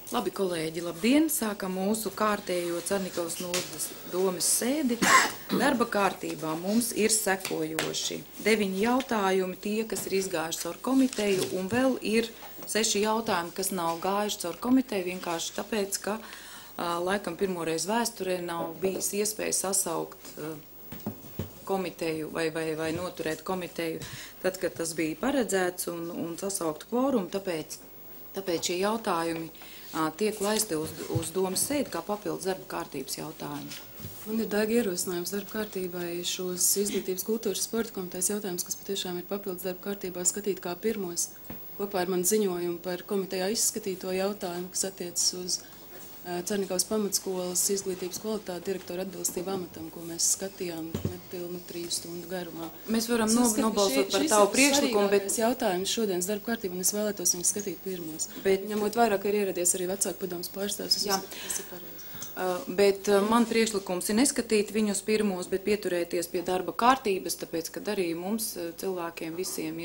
Labi, kolēģi, labdien! Sākam mūsu kārtējo Carnikavas novadas domes sēdi. Darba kārtībā mums ir sekojoši 9 jautājumi, tie, kas ir izgājuši caur komiteju, un vēl ir 6 jautājumi, kas nav gājuši caur komiteju, vienkārši tāpēc, ka laikam pirmoreiz vēsturē nav bijis iespēja sasaukt komiteju vai noturēt komiteju, tad, kad tas bija paredzēts un sasaukt kvorumu, tāpēc šie jautājumi tiek laisti uz domas sēdi kā papildus darba kārtības jautājumi. Man ir daigi ierosinājums darba kārtībai šos izglītības, kultūras, sporta komitejas jautājumus, kas patiešām ir papildus darba kārtībā, skatīt kā pirmos, kopā ar manu ziņojumu par komitejā izskatīto jautājumu, kas attiecas uz Carnikavas pamatskolas izglītības kvalitāti direktora atbilstību amatam, ko mēs skatījām nepilnu 3 stundu garumā. Mēs varam nobalsot par tavu priekšlikumu, bet jautājums šodienas darba kārtībā, un es vēlētos viņus skatīt pirmos. Bet ņemot vairāk, ka ir ieradies arī vecāku padomus pārstāvs, es uzskatu, tas ir pareizi. Bet man priekšlikums ir neskatīt viņus pirmos, bet pieturēties pie darba kārtības, tāpēc, ka arī mums cilvēkiem visiem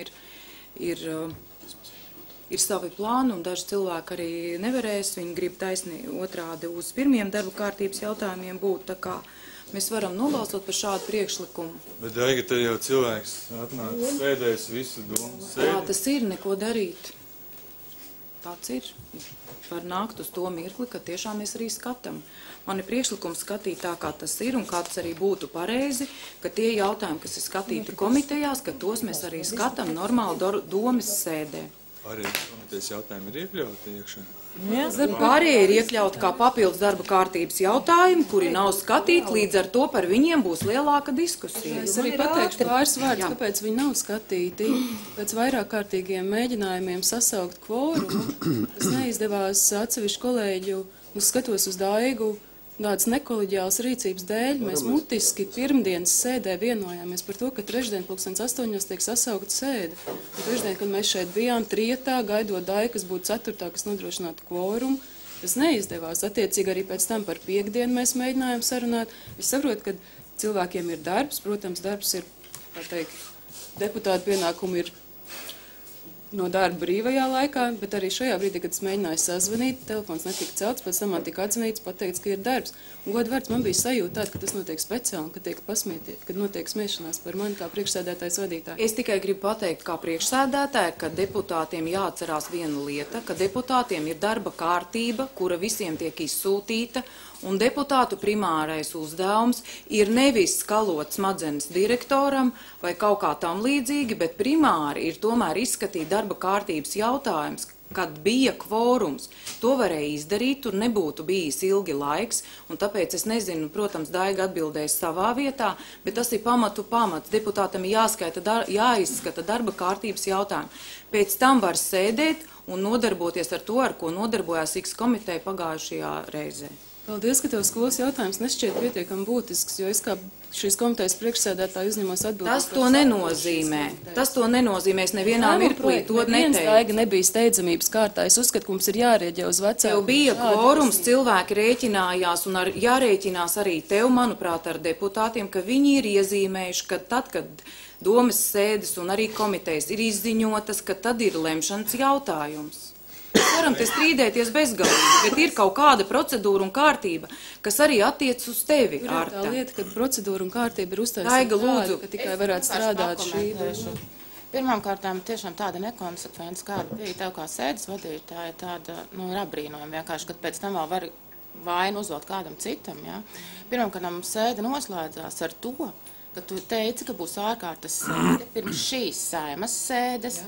ir savi plāni, un daži cilvēki arī nevarēs, viņi grib taisni otrādi uz pirmiem darba kārtības jautājumiem būt, tā kā mēs varam nobalsot par šādu priekšlikumu. Bet, Daiga, te jau cilvēks atnāca sēdēs visu domu sēdi. Jā, tas ir, neko darīt. Tāds ir. Var nākt uz to mirkli, ka tiešām mēs arī skatām. Man ir priekšlikums skatīt tā, kā tas ir, un kā tas arī būtu pareizi, ka tie jautājumi, kas ir skatīti komitejās, ka tos mēs arī skatām normāli domas sēdē. Pārējie komitejas jautājumi ir iekļauti iekšā? Pārējie ir iekļauti kā papildus darba kārtības jautājumi, kuri nav skatīti, līdz ar to par viņiem būs lielāka diskusija. Es arī pateikšu pāris vārdus, kāpēc viņi nav skatīti. Pēc vairāk kārtīgiem mēģinājumiem sasaukt kvorumu, tas neizdevās atsevišķu kolēģu, skatos uz Daigu, tādas nekoliģiālas rīcības dēļ. Mēs mutiski pirmdienas sēdē vienojāmies par to, ka trešdien 8:00 tiek sasaukta sēde. Un trešdien, kad mēs šeit bijām trietā, gaidot Daigu, kas būtu 4. kas nodrošinātu kvorumu, tas neizdevās. Attiecīgi arī pēc tam par piekdienu mēs mēģinājām sarunāt. Es saprotu, ka cilvēkiem ir darbs, protams, darbs ir, kā teikt, deputātu pienākumi ir no darba brīvajā laikā, bet arī šajā brīdī, kad es mēģināju sazvanīt, telefons netika celts, pēc tam man tika atzvanīts, pateikts, ka ir darbs. Un godvārds man bija sajūta tāda, ka tas notiek speciāli, ka tiek pasmietiet, kad notiek smiešanās par mani kā priekšsēdētājs vadītāju. Es tikai gribu pateikt kā priekšsēdētāja, ka deputātiem jāatcerās viena lieta, ka deputātiem ir darba kārtība, kura visiem tiek izsūtīta, un deputātu primārais uzdevums ir nevis skalot smadzenes direktoram vai kaut kā tam līdzīgi, bet primāri ir tomēr izskatīt darba kārtības jautājums, kad bija kvorums. To varēja izdarīt, tur nebūtu bijis ilgi laiks, un tāpēc es nezinu, protams, Daiga atbildēs savā vietā, bet tas ir pamats. Deputātam ir jāizskata darba kārtības jautājumi. Pēc tam var sēdēt un nodarboties ar to, ar ko nodarbojās X komiteja pagājušajā reizē. Paldies, ka tev skolas jautājums nešķiet pietiekami būtisks, jo es kā šīs komitejas priekšsēdētāji uzņemos atbildību. Tas to nenozīmē. Tas to nenozīmē. Es nevienā mirklī to neteicu. Daiga nebija steidzamības kārtā. Es uzskatu, ka mums ir jārēģē uz vecāku. Tev bija kvorums, cilvēki rēķinājās un jārēķinās arī tev, manuprāt, ar deputātiem, ka viņi ir iezīmējuši, ka tad, kad domas sēdes un arī komitejas ir izziņotas, ka tad ir lemšanas jautājums. Mēs varam te strīdēties bezgalīgi, bet ir kaut kāda procedūra un kārtība, kas arī attiec uz tevi, Ārta. Tā lieta, ka procedūra un kārtība ir uztaisīta tāda, ka tikai varētu strādāt šī. Pirmkārtām tiešām tāda nekonsekvence, kāda bija tev kā sēdes vadītāja, tāda, ir apbrīnojama vienkārši, kad pēc tam vēl var vainu uzvelt kādam citam, ja. Pirmkārtām mums sēde noslēdzās ar to, ka tu teici, ka būs ārkārtas sēde pirms šīs Saimas sēdes.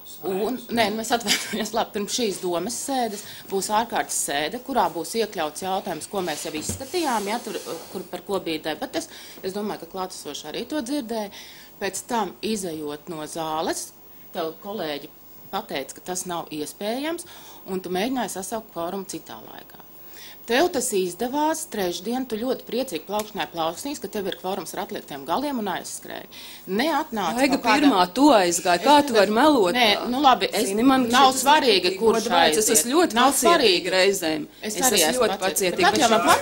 Mēs atvainojamies, labi, pirms šīs domas sēdes būs ārkārtas sēde, kurā būs iekļauts jautājums, ko mēs jau izskatījām, ja, par ko bija debates. Es domāju, ka klātesoši arī to dzirdēja. Pēc tam, izejot no zāles, tev kolēģi pateica, ka tas nav iespējams, un tu mēģināji sasaukt kvorumu citā laikā. Tev tas izdevās trešdien, tu ļoti priecīgi plaukšanāji plauksnīs, ka tev ir kvorums ar atliektiem galiem un aizskrēja. Neatnāca Daiga pirmā, tu aizgāji, kā tu vari melot? Nē, labi, nav svarīgi, kurš aiziet. Es esmu ļoti pacietīga reizēm. Es esmu ļoti pacietīga.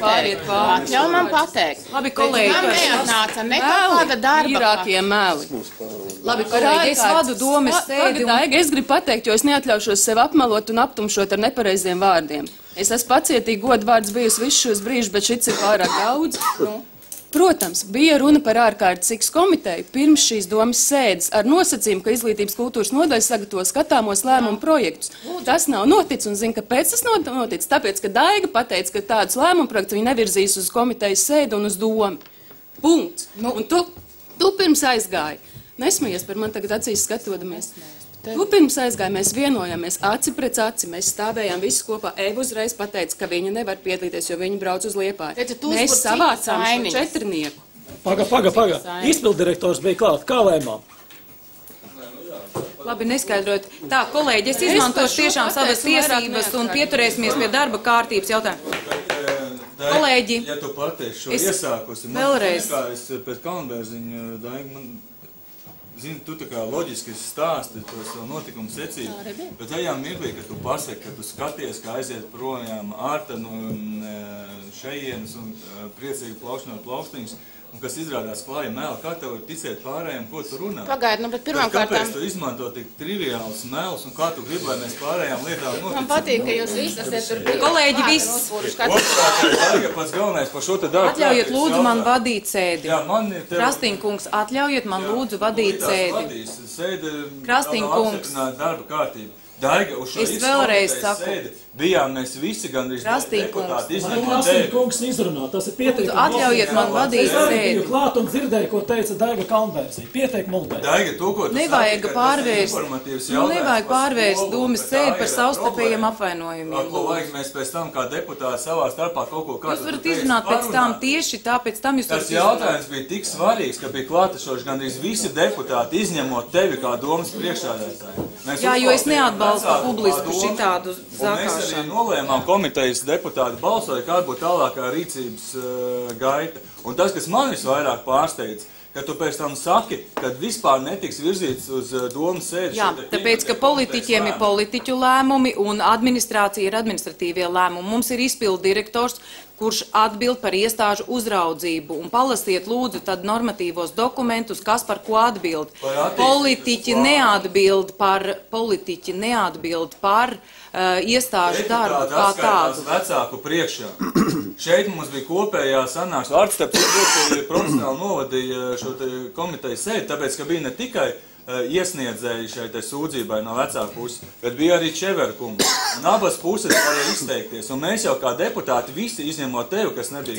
Atļauj man pateikt. Labi, kolēģi. Man neatnāca nekāda darba. Īrākie meli. Labi, kolēģi, es vadu domas sēdi. Daiga, es gribu pateikt, jo es neatļaušos sev apmelot un aptumšot ar nepareiziem vārdiem. Es esmu pacietīgi godvārds bijusi visus šos brīžus, bet šits ir pārāk daudz. Protams, bija runa par ārkārtas X komiteju pirms šīs domas sēdes ar nosacījumu, ka Izglītības kultūras nodaļa sagatavo skatāmos lēmumu projektus. Tas nav noticis un zinu, kāpēc tas nav noticis. Tāpēc, ka Daiga pateica, ka tādus lēmumu projektus viņi nevirzīs uz komitejas sēdi un uz domu. Punkts. Un tu pirms aizgāji. Nesmējies par man tagad acīs skatodamies. Tu pirms aizgāji, mēs vienojāmies aci pret aci, mēs stāvējām visi kopā. Eva uzreiz pateica, ka viņa nevar piedalīties, jo viņa brauc uz Liepāju. Mēs savācām šo četrnieku. Paga. Izpildirektors bija klāt. Kā lēmām? Labi, neskaidrot. Tā, kolēģi, es izmantošu tiešām savas tiesības un pieturēsimies pie darba kārtības jautājumu. Kolēģi, ja tu pateiksi šo iesākusi, vēlreiz. Es pēc Kalnbērziņa, Daiga, man, zini, tu tā kā loģiski stāsti tos notikumu secību, bet tajā mirklī, ka tu pasaki, ka tu skaties, ka aiziet projām ārta no šejienes un priecīgi plaukšanot plaukstiņus, un kas izrādās klāja meli, kā tev var ticēt pārējiem, ko tu runā? Pagaid, bet pirmām kārtām... Kāpēc tu izmanto tik triviāls melus, un kā tu gribi, lai mēs pārējām lietām noticam? Man patīk, ka jūs visi esat tur... Kolēģi, viss! Daiga, pats galvenais par šo te darbu... Atļaujiet lūdzu man vadīt sēdi. Jā, man ir... Krastīnkungs, atļaujiet man lūdzu vadīt sēdi. Krastīnkungs. Darba kārtība. Daiga, uz šo sēdi bijām mēs visi gandrīz deputāti izņemot tevi. Kungs izrunā, tas ir pieteikumi. Atļaujiet man vadīt sēdi. Es biju klāt un dzirdēju, ko teica Daiga Kalnbērziņa. Pieteikumu muldē. Daiga, to, ko tu nevajag saki, pārvērst, nevajag pārvērst domas sēdi par savstarpējiem apvainojumiem. Ko vajag mēs pēc tam kā deputāti savā starpā kaut ko kādu... Jūs varat izrunāt pēc tam tieši tāpēc tam jūs varat izrunāt. Tas jautājums bija tik svarīgs, ka bija klātešoši gandrīz visi deputāti izņemot tevi kā domas priekšsēdētāju. Jā, jo es neatbalstu publisku šitādu zakāšanu. Mēs arī nolēmām, komitejas deputāti balsoja, kāda būtu tālākā rīcības gaita. Un tas, kas man visvairāk pārsteidz, ka tu pēc tam saki, ka vispār netiks virzīts uz domas sēdi. Jā, tāpēc, ka politiķiem ir politiķu lēmumi un administrācija ir administratīvie lēmumi. Mums ir izpildu direktors, kurš atbild par iestāžu uzraudzību. Un palasiet lūdzu tad normatīvos dokumentus, kas par ko atbild. Politiķi neatbild par iestāžu darbu kā tādu. Vecāku priekšā. Šeit mums bija kopējā sanāksme. Artstarps profesionāli novadīja šo komiteju sēdi, tāpēc, ka bija ne tikai iesniedzēji šai sūdzībai no vecāku puses, bet bija arī Čeverkungs. Un abas puses varēja izteikties. Un mēs jau kā deputāti visi izņemot tevi, kas nebija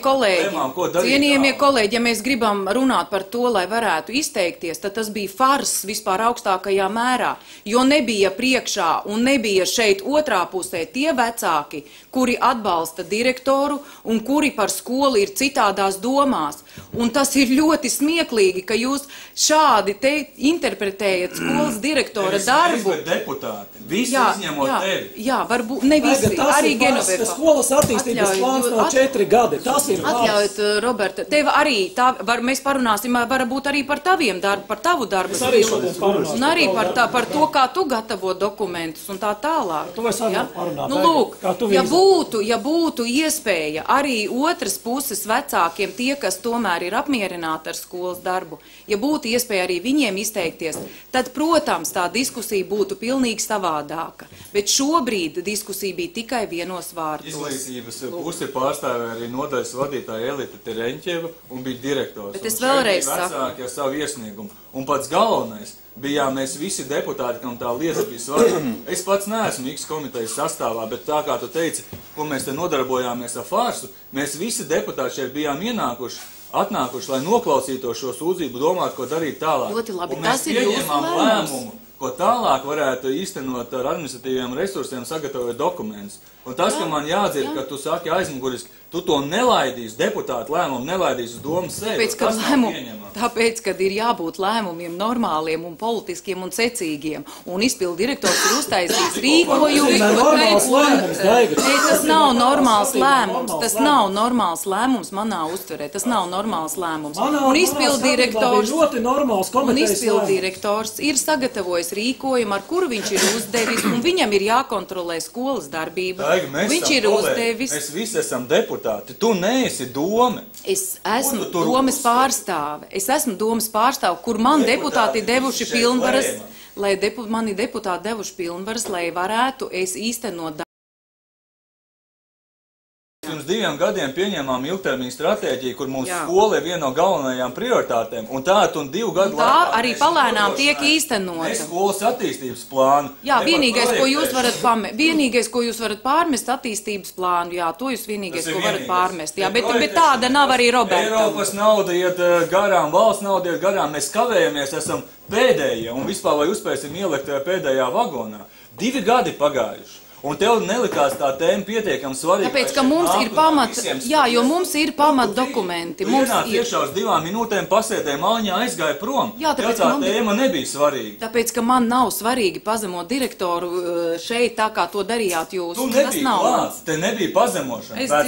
Cienījamie kolēģi, ja mēs gribam runāt par to, lai varētu izteikties, tad tas bija fars vispār augstākajā mērā, jo nebija priekšā un nebija šeit otrā pusē tie vecāki, kuri atbalsta direktoru un kuri par skolu ir citādās domās. Un tas ir ļoti smieklīgi, ka jūs šādi te interpretējat skolas direktora darbu. Visi izņemot tevi. Jā, varbūt ne visi, arī Genovefa. Skolas attīstības plāns no 4 gadi. Tas ir vārds. Atļaujiet, Roberta, tev arī, mēs parunāsim, varbūt arī par taviem darbu, par tavu darbu. Es arī šodien parunāsim. Un arī par to, kā tu gatavo dokumentus un tā tālāk. Tu vairs arī parunāt. Nu, lūk, ja būtu iespēja arī otras puses vecākiem, tie, kas tomēr ir apmierināti ar skolas darbu, ja būtu iespēja arī viņiem izteikties, tad, protams, tā diskusija būtu pilnīgi savādāka. Bet šobrīd diskusija bija tikai vienos vārdos. Izglītības pusi pārstāvēja arī nodaļas vadītāja Elita Tereņķeva un bija direktors. Bet es vēlreiz saku. Vecāki ar savu iesniegumu. Un pats galvenais bijām mēs visi deputāti, kam tā lieta bija svarīga. Es pats neesmu X komitejas sastāvā, bet tā kā tu teici, ko mēs te nodarbojāmies ar farsu, mēs visi deputāti šeit bijām atnākuši, lai noklausītos šo sūdzību, domāt, ko darīt tālāk. Ļoti labi, un mēs pieņemām lēmumu, ko tālāk varētu īstenot ar administratīviem resursiem, sagatavot dokumentus. Un tas, ka man jādzird, ka tu saki aizmuguriski, tu to nelaidīsi, deputātu lēmumu nelaidīsi uz domas sēdi. Tāpēc, kad ir jābūt lēmumiem normāliem un politiskiem un secīgiem, un izpildu direktors ir uztaisījis rīkojumu. Tas nav normāls lēmums. Tas nav normāls lēmums manā uztverē. Tas nav normāls lēmums. Un izpildu direktors ir sagatavojis rīkojumu, ar kuru viņš ir uzdevis, un viņam ir jākontrolē skolas darbība. Viņš ir uzdevis. Mēs visi esam deputāti. Tu neesi dome. Es esmu domes pārstāve. Es esmu domes pārstāve, kur man deputāti devuši pilnvaras, mani deputāti devuši pilnvaras, lai varētu es īstenot. Pirms 2 gadiem pieņēmām ilgtermiņa stratēģiju, kur mūsu skola ir viena no galvenajām prioritātēm, un tā un 2 gadu laikā. Tā arī palēnām tiek īstenota. Mēs skolas attīstības plānu. Jā, vienīgais, ko jūs varat pārmest attīstības plānu, jā, to jūs vienīgais, ko varat pārmest, jā, bet tāda nav arī Roberta. Eiropas nauda iet garām, valsts nauda iet garām, mēs kavējamies, esam pēdējie, un vispār vai uzspēsim ielikt pēdējā vagonā. 2 gadi pagājuši. Un tev nelikās tā tēma pietiekami svarīga. Tāpēc, ka mums ir pamat, jā, jo mums ir pamat dokumenti. Tu ienāc iekšā uz 2 minūtēm, pasēdēja maliņā, aizgāja prom. Jā, tāpēc, tā tēma nebija svarīga. Tāpēc, ka man nav svarīgi pazemot direktoru šeit tā, kā to darījāt jūs. Tu nebija klāts, te nebija pazemošana. Es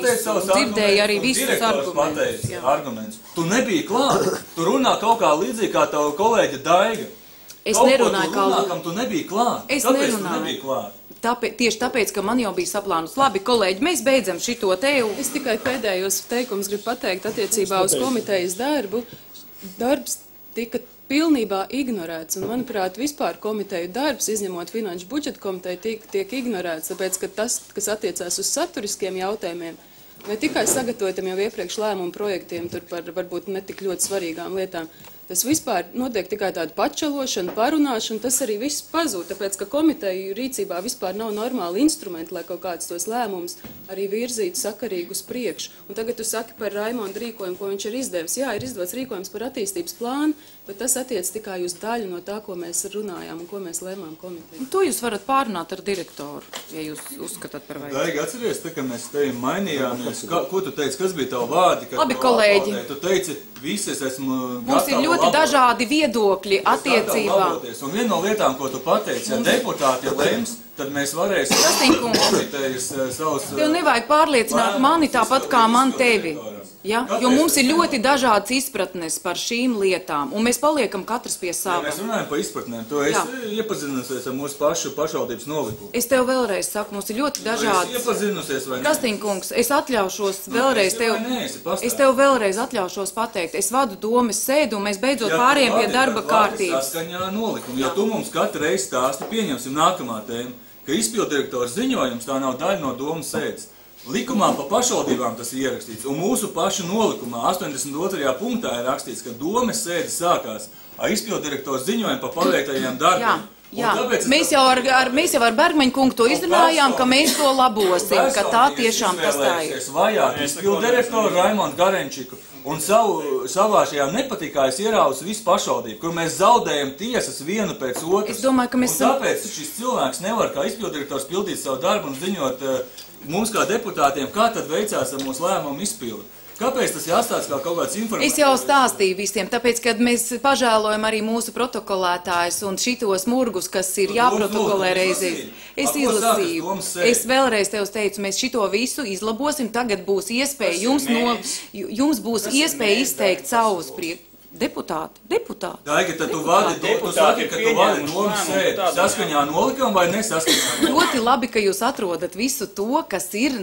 dzirdēju arī visus argumentus. Tu nebija klāts. Tu runā kaut kā līdzīgi kā tavu kolēģi Daiga. Es nerunāju kā kam tu nebija klāt. Kāpēc tu nebija klāt? Tieši tāpēc, ka man jau bija saplānus. Labi, kolēģi, mēs beidzam šito tevu. Es tikai pēdējos teikumus gribu pateikt attiecībā uz komitejas darbu. Darbs tika pilnībā ignorēts, un, manuprāt, vispār komiteju darbs, izņemot finanšu budžeta komiteju, tiek ignorēts, tāpēc, ka tas, kas attiecās uz saturiskiem jautājumiem, ne tikai sagatavotam jau iepriekš lēmumu projektiem, tur par varbūt netik ļoti svarīgām lietām, tas vispār notiek tikai tāda pačalošana, parunāšana, tas arī viss pazūd, tāpēc, ka komiteju rīcībā vispār nav normāli instrumenti, lai kaut kāds tos lēmumus arī virzītu sakarīgi uz priekšu. Un tagad tu saki par Raimonda rīkojumu, ko viņš ir izdevis. Jā, ir izdots rīkojums par attīstības plānu, bet tas attiec tikai uz daļu no tā, ko mēs runājām un ko mēs lēmām komiteju. To jūs varat pārunāt ar direktoru, ja jūs uzskatāt par vajadzību. Daigi, atceries, ka mēs tevi mainījāmies. Ko tu teici, kas bija tavu vārdi? Labi, kolēģi. Tu teici, visi es esmu mums ir ļoti dažādi viedokļi attiecībā. Un viena no lietām, ko tu pateici, ja deputāti lems, tad mēs varēsim komitejas savus... Tev nevajag pārliecināt mani tāpat kā man tevi. Ja? Jo mums ir ļoti dažādas izpratnes par šīm lietām, un mēs paliekam katrs pie sava. Ja mēs runājam par izpratnēm, to es iepazinusies ar mūsu pašu pašvaldības nolikumu. Es tev vēlreiz saku, mums ir ļoti dažādas... Es iepazinusies vai ne? Kastīnkungs, es atļaušos vēlreiz es tev vēlreiz atļaušos pateikt. Es vadu domes sēdu, un mēs beidzot pārējiem pie darba kārtības. Saskaņā ar nolikumu, jo tu mums katru reizi stāsti, pieņemsim nākamā tēma, ka izpildirektora ziņojums tā nav daļa no domas sēdes. Likumā pa pašvaldībām tas ir ierakstīts, un mūsu pašu nolikumā 82. punktā ir rakstīts, ka domes sēdes sākās ar izpildirektora ziņojumu pa paveiktajiem darbiem. Jā, mēs jau ar Bergmaņu kungu to izrunājām, ka mēs to labosim, ka tā tiešām tas tā ir. Es vajātu izpildirektoru Raimondu Garenčiku, un savā šajā nepatikā es ierausu visu pašvaldību, kur mēs zaudējam tiesas vienu pēc otras. Es domāju, ka mēs... Un tāpēc šis cilvēks nevar kā izpildirektors pildīt savu darbu un ziņot mums kā deputātiem, kā tad veicās ar mūsu lēmumu izpildi. Kāpēc tas jāstāsta kā kaut kāds informācijas? Es jau stāstīju visiem, tāpēc, kad mēs pažēlojam arī mūsu protokolētājus un šitos murgus, kas ir jāprotokolē reizes. Es izlasīju. Es vēlreiz tev teicu, mēs šito visu izlabosim, tagad būs iespēja jums būs iespēja izteikt savus deputāti. Daiga, tad tu saki, ka tu vadi domas sēdi saskaņā nolikumu vai nesaskaņā? Ļoti labi, ka jūs atrodat visu to, kas ir,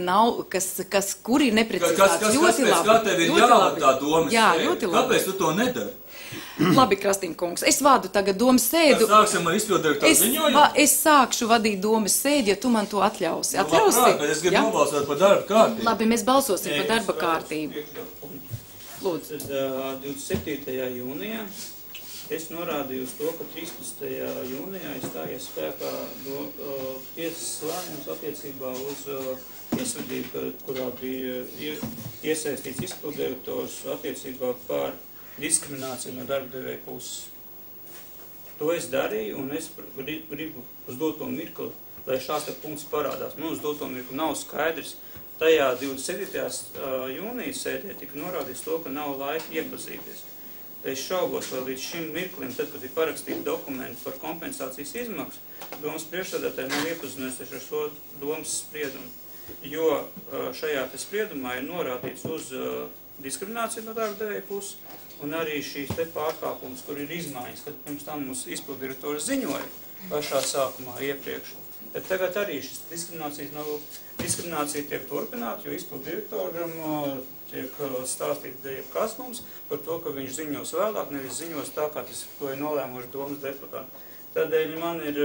kur ir neprecizitāts. Ļoti labi. Kā tev ir jāvada tā domas jā, sēdi? Ļoti labi. Kāpēc tu to nedari? Labi, Krastīnkungs, es vadu tagad domas sēdu. Tad sāksim ar izpildirektoru ziņojumu? Es sākšu vadīt domas sēdi, ja tu man to atļausi. Atļausi? Labprāt, bet es gribu nobalsot par darba kārtību. Labi, mēs balsosim par darba kārtību. Lūdzu. 27. jūnijā es norādīju uz to, ka 13. jūnijā izstājies spēkā tiesas lēmums attiecībā uz tiesvedību, kurā bija iesaistīts izpildirektors attiecībā par diskrimināciju no darba devēja puses. To es darīju, un es gribu uz doto mirkli, lai šās te punkts parādās. Man uz doto mirkli nav skaidrs. Tajā 27. jūnijas sēdē tika norādīts to, ka nav laika iepazīties. Es šaubos, vai līdz šim mirklim, tad, kad ir parakstīti dokumenti par kompensācijas izmaksu, domas priekšsēdētāji nav iepazinājušies ar šo domas spriedumu, jo šajā te spriedumā ir norādīts uz diskriminācija no darba devēja puses, un arī šīs te pārkāpums, kur ir izmaiņas, kad pirms tam mums izpildirektori ziņoja pašā sākumā iepriekš. Bet tagad arī šis diskriminācija tiek turpināta, jo izpildirektoram tiek stāstīta jebkas mums par to, ka viņš ziņos vēlāk, nevis ziņos tā, kā tas to ir nolēmuši domas deputāti. Tādēļ man ir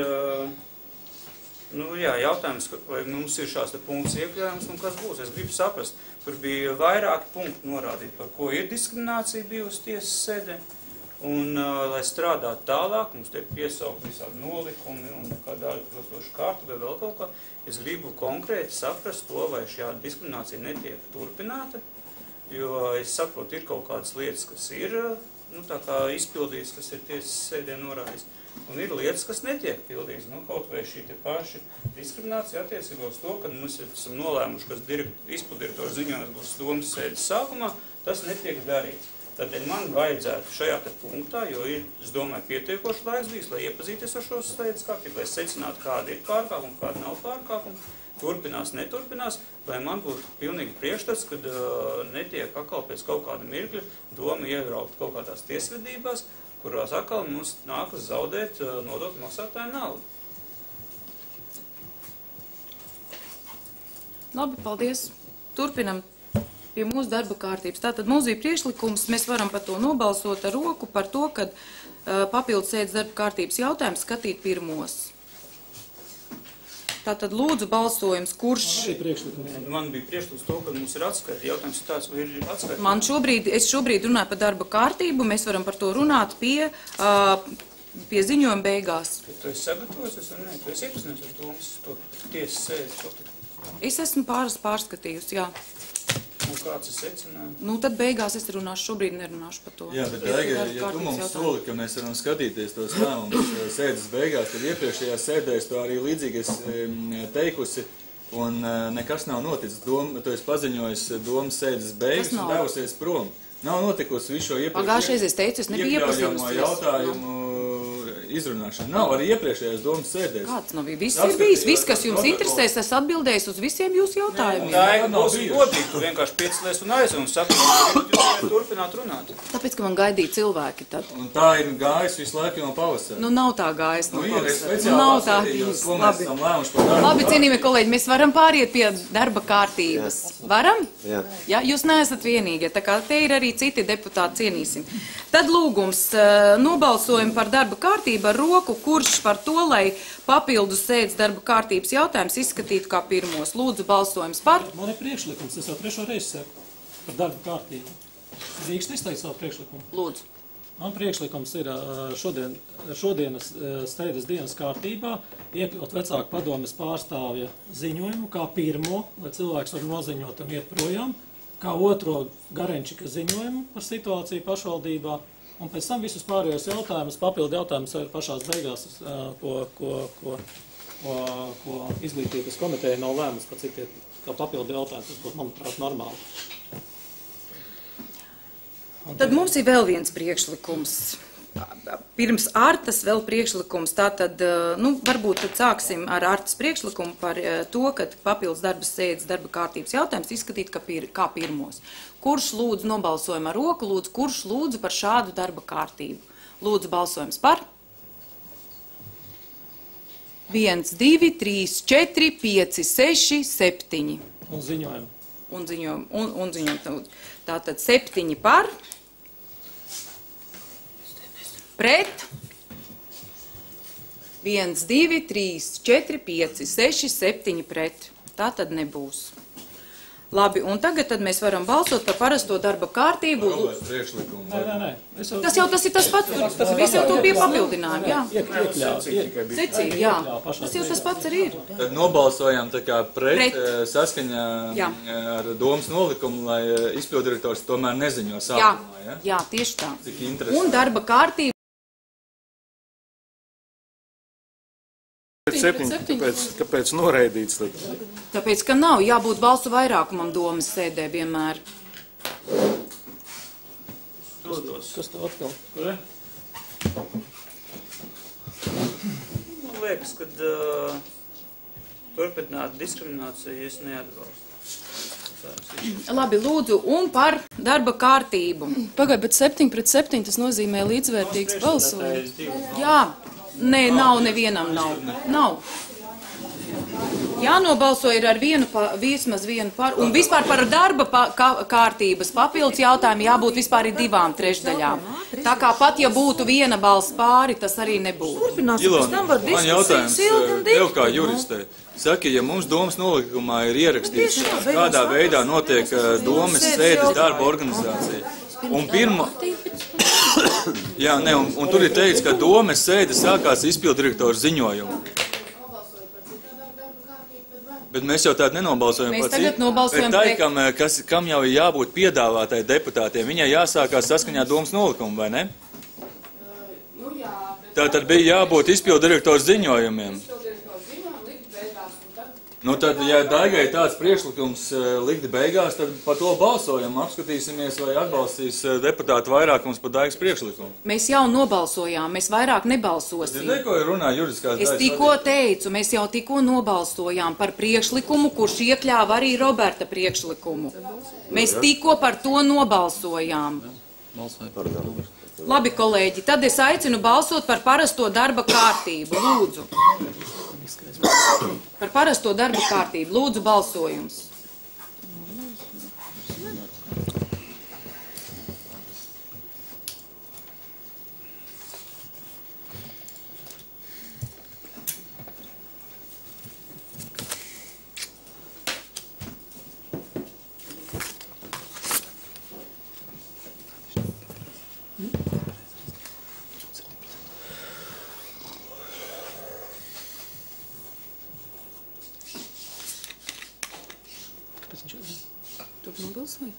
jautājums, vai mums ir šās te punkts iekļaujams un kas būs. Es gribu saprast, tur bija vairāki punkti norādīti, par ko ir diskriminācija bijusi tiesas sēdē. Un, lai strādātu tālāk, mums tiek piesaukt visādi nolikumi un kāda atbilstoša kārta vai vēl kaut kā. Es gribu konkrēti saprast to, vai šāda diskriminācija netiek turpināta, jo es saprotu, ir kaut kādas lietas, kas ir tā kā izpildītas, kas ir tiesas sēdē norādīts. Un ir lietas, kas netiek pildītas. Kaut vai šī te paša diskriminācija attiecībā uz to, ka mēs esam nolēmuši, kas izpildirektora ziņojums būs domas sēdes sākumā, tas netiek darīts. Tādēļ man vajadzētu šajā te punktā, jo ir, es domāju, pietiekoši laiks bijis, lai iepazīties ar šo sēdes kārtību, lai secinātu, kāda ir pārkāpuma, kāda nav pārkāpuma, turpinās, neturpinās, lai man būtu pilnīgi priekšstats, kad netiek atkal pēc kaut kāda mirkļa doma iebraukt kaut kādās tiesvedībās, kurās atkal mums nākas zaudēt nodokļu maksātāju naudu. Labi, paldies. Turpinam pie mūsu darba kārtības. Tātad mums bija priekšlikums, mēs varam par to nobalsot ar roku par to, ka papildus sēdes darba kārtības jautājums skatīt pirmos. Tātad lūdzu balsojums, kurš... Man bija priekšlikums to, ka mums ir atskaita. Jautājums ir tāds, vai ir atskaita? Es šobrīd runāju par darba kārtību, mēs varam par to runāt pie ziņojuma beigās. Tu esi sagatavojis, es vai ne? Tu esi iepazinies ar to tiesas sēdi? Es esmu pārskatījusi, jā. Un kāds ir secinājums? Tad beigās es runāšu, šobrīd nerunāšu par to. Jā, bet, Daiga, ja tu mums soli, ka mēs varam skatīties tos lēmumus sēdes beigās, tad iepriekšējā sēdēs to arī līdzīgi es teikusi, un nekas nav noticis. Tu esi paziņojis domas sēdes beigas un devusies prom. Nav notikusi visu šo Pagājušais es teicu, es nebiju iepazinusies. Jautājumu izrunāšana. Nav arī iepriekšējās domas sēdēs. Kāds nav bijis? Viss ir bijis. Viss, kas jums interesēs, es atbildēju uz visiem jūsu jautājumiem. Tā būs godīgi. Tu vienkārši piecelies un aiz un saki, ka jūs turpināt runāt. Tāpēc, ka man gaidīja cilvēki tad. Un tā ir gājis visu laiku no pavasara. Nav tā gājis no pavasara. Nav tā bijis. Labi, cienījamie kolēģi, mēs varam pāriet pie darba kārtības. Varam? Jā. Jūs neesat vienīgie, tā kā te ir arī citi deputāti, cienīsim. Tad lūgums nobalsojam par darba kārtību ar roku, kurš par to, lai papildus sēdes darba kārtības jautājums izskatītu kā pirmos. Lūdzu, balsojums par. Man ir priekšlikums, es jau trešo reizi saku par darba kārtību. Drīkst izteikt savu priekšlikumu? Lūdzu. Man priekšlikums ir šodienas sēdes dienas kārtībā iekļaut vecāku padomes pārstāvja ziņojumu kā pirmo, lai cilvēks var noziņot un iet projām, kā otro Garenčika ziņojumu par situāciju pašvaldībā, un pēc tam visus pārējos jautājumus, papildu jautājumus arī pašās beigās, ko izglītības komiteja nav lēmusi, par cik tie kā papildu jautājums, tas būtu, manuprāt, normāli. Tad mums ir vēl viens priekšlikums. Pirms Artas vēl priekšlikums, tātad, varbūt tad sāksim ar Artas priekšlikumu par to, ka papildus darba sēdes darba kārtības jautājums izskatīt kā pirmos. Kurš lūdzu nobalsojumu ar roku, kurš lūdzu par šādu darba kārtību? Lūdzu balsojums par. 1, 2, 3, 4, 5, 6, 7. Un ziņojumu. Un ziņojumu. Tātad 7 par. Pret. 1, 2, 3, 4, 5, 6, 7 pret. Tā tad nebūs. Labi, un tagad tad mēs varam balsot par parasto darba kārtību. Nē. Tas ir tas pats, viss jau to bija papildinājumi, jā. Secīgi, jā. Tas jau tas pats arī ir. Tad nobalsojām tā kā pret saskaņā ar domas nolikumu, lai izpildirektors tomēr neziņo sākumā, ja? Jā, tieši tā. Cik interesanti. Un darba kārtība. Kāpēc noraidīts tad? Tāpēc, ka nav jābūt balsu vairākumam domas sēdē vienmēr. Kas tev atkal? Man liekas, ka turpināt diskrimināciju es neatbalstu. Labi, lūdzu, un par darba kārtību. Pagaid, bet 7-7 tas nozīmē līdzvērtīgs balsojums. Jā, nē, nav, nevienam nav. Jānobalso ir ar vismaz vienu par, un vispār par darba kārtības papildus jautājumu jābūt vispār ir 2/3. Tā kā pat, ja būtu viena balss pāri, tas arī nebūtu. Ilona, man jautājums tev kā juristei. Saki, ja mums domas nolikumā ir ierakstīts, kādā veidā notiek domas sēdes darba organizācija. Un pirmo... Jā, ne, un tur ir teikts, ka domas sēde sākās izpilddirektora ziņojumu. Bet mēs jau tādu nenobalsojam mēs par citu. Tagad nobalsojam bet kam jau ir jābūt piedāvātai deputātiem, viņai jāsākās saskaņā domas nolikumu, vai ne? Tā tad bija jābūt izpilddirektora ziņojumiem. Nu tad, ja Daigai tāds priekšlikums likt beigās, tad par to balsojam, apskatīsimies, vai atbalstīs deputātu vairākums par Daigas priekšlikumu. Mēs jau nobalsojām, mēs vairāk nebalsosim. Zini, ko ir runā juridiskās Es tikko teicu, mēs jau tikko nobalsojām par priekšlikumu, kurš iekļāva arī Roberta priekšlikumu. Mēs tikko par to nobalsojām. Labi, kolēģi, tad es aicinu balsot par parasto darba kārtību. Lūdzu. Par parasto darba kārtību. Lūdzu, balsojums. Tu nobalsoji?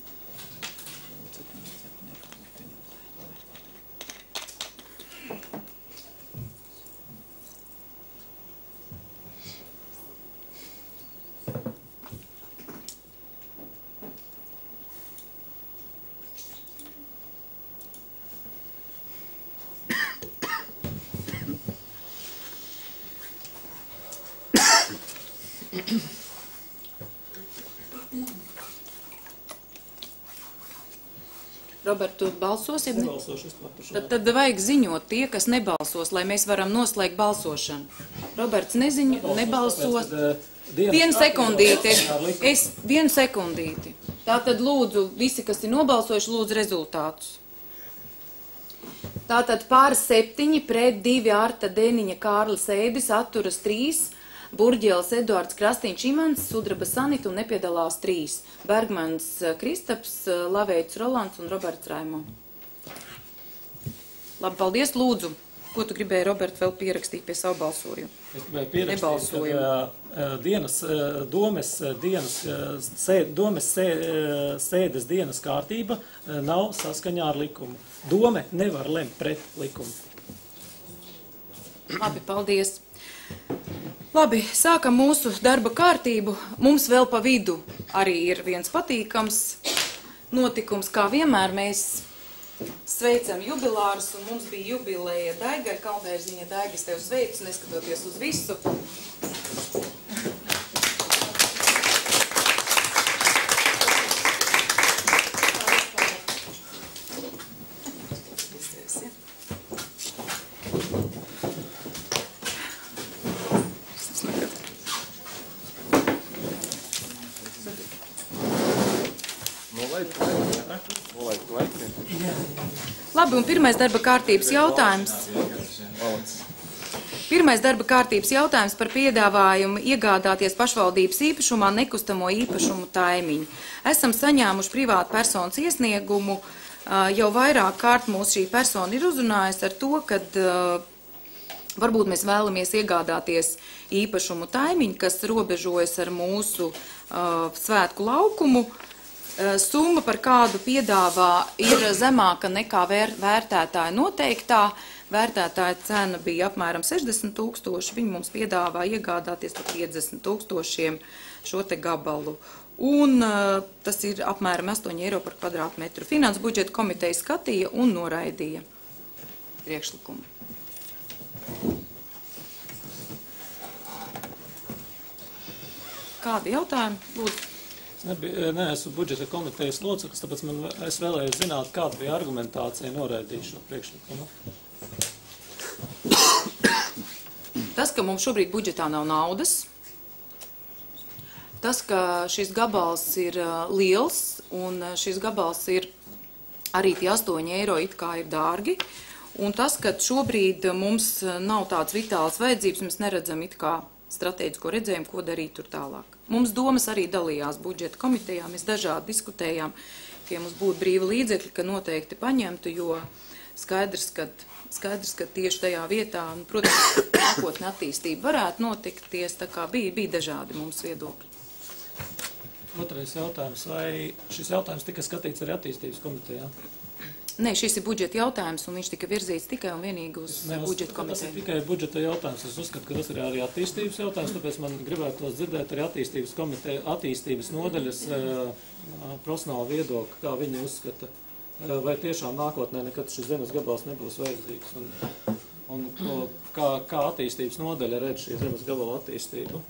Robert, tu balsosi? Nebalsošu vispār par šo. Tad vajag ziņot tie, kas nebalsos, lai mēs varam noslēgt balsošanu. Roberts nebalsos. Vienu sekundīti. Vienu sekundīti. Tātad lūdzu, visi, kas ir nobalsojuši, lūdzu rezultātus. Tātad pār 7 pret 2 Arta Deniņa Kārlis Ēdis, atturas 3, Burģēls Eduards Krastīņš Imants, Sudraba Sanita un nepiedalās 3. Bergmans Kristaps, Laveits Rolands un Roberts Raimo. Labi, paldies, lūdzu. Ko tu gribēji, Robert, vēl pierakstīt pie savu balsojumu? Es gribēju pierakstīt, ka domes sēdes dienas kārtība nav saskaņā ar likumu. Dome nevar lemt pret likumu. Labi, paldies. Labi, sākam mūsu darba kārtību. Mums vēl pa vidu arī ir viens patīkams notikums. Kā vienmēr mēs sveicam jubilārus, un mums bija jubilēja Daigai Kalnbērziņa. Daiga, es tev sveicu, neskatoties uz visu. Labi, un pirmais darba kārtības jautājums. Par piedāvājumu iegādāties pašvaldības īpašumā nekustamo īpašumu taimiņu. Esam saņēmuši privātu personas iesniegumu. Jau vairāk kārt mūs šī persona ir uzrunājusi ar to, ka varbūt mēs vēlamies iegādāties īpašumu taimiņu, kas robežojas ar mūsu svētku laukumu. Summa, par kādu piedāvā, ir zemāka nekā vērtētāja noteiktā. Vērtētāja cena bija apmēram 60 000, viņi mums piedāvā iegādāties par 50 000 šo te gabalu. Un tas ir apmēram 8 eiro par kvadrātmetru. Finanses budžeta komiteja skatīja un noraidīja priekšlikumu. Kādi jautājumi? Lūdzu. neesmu budžeta komitejas loceklis, tāpēc es vēlēju zināt, kāda bija argumentācija noraidīt šo priekšlikumu. Tas, ka mums šobrīd budžetā nav naudas, tas, ka šis gabals ir liels un šis gabals ir arī tie 8 eiro it kā ir dārgi, un tas, ka šobrīd mums nav tāds vitāls vajadzības, mēs neredzam it kā stratēģisko redzējumu, ko darīt tur tālāk. Mums domas arī dalījās budžeta komitejā, mēs dažādi diskutējām, ka ja mums būtu brīva līdzekļi, ka noteikti paņemtu, jo skaidrs, ka tieši tajā vietā, protams, nākotnē attīstība varētu notikties, tā kā bija dažādi mums viedokļi. Otrais jautājums, vai šis jautājums tika skatīts arī attīstības komitejā? Nē, šis ir budžeta jautājums, un viņš tika virzīts tikai un vienīgi uz budžeta komiteju. Tas ir tikai budžeta jautājums. Es uzskatu, ka tas ir arī attīstības jautājums, tāpēc man gribētos dzirdēt arī attīstības nodaļas profesionālu viedokli, kā viņi uzskata, vai tiešām nākotnē nekad šis zemes gabals nebūs vajadzīgs, un kā attīstības nodaļa redz šī zemes gabala attīstību.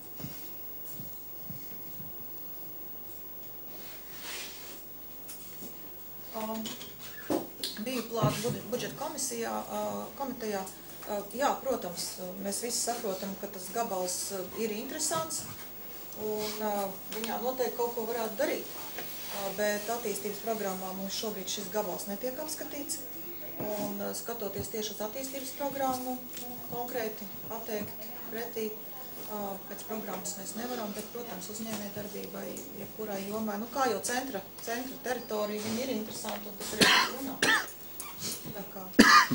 Biju klāt budžeta komitejā. Jā, protams, mēs visi saprotam, ka tas gabals ir interesants un viņā noteikti kaut ko varētu darīt. Bet attīstības programmā mums šobrīd šis gabals netiek apskatīts. Un skatoties tieši uz attīstības programmu, konkrēti pateikt pretī, pēc programmas mēs nevaram, bet, protams, uzņēmējdarbībai, jebkurai jomai, kā jau centra teritorija, viņi ir interesanti, un tas arī runā. Tā kā.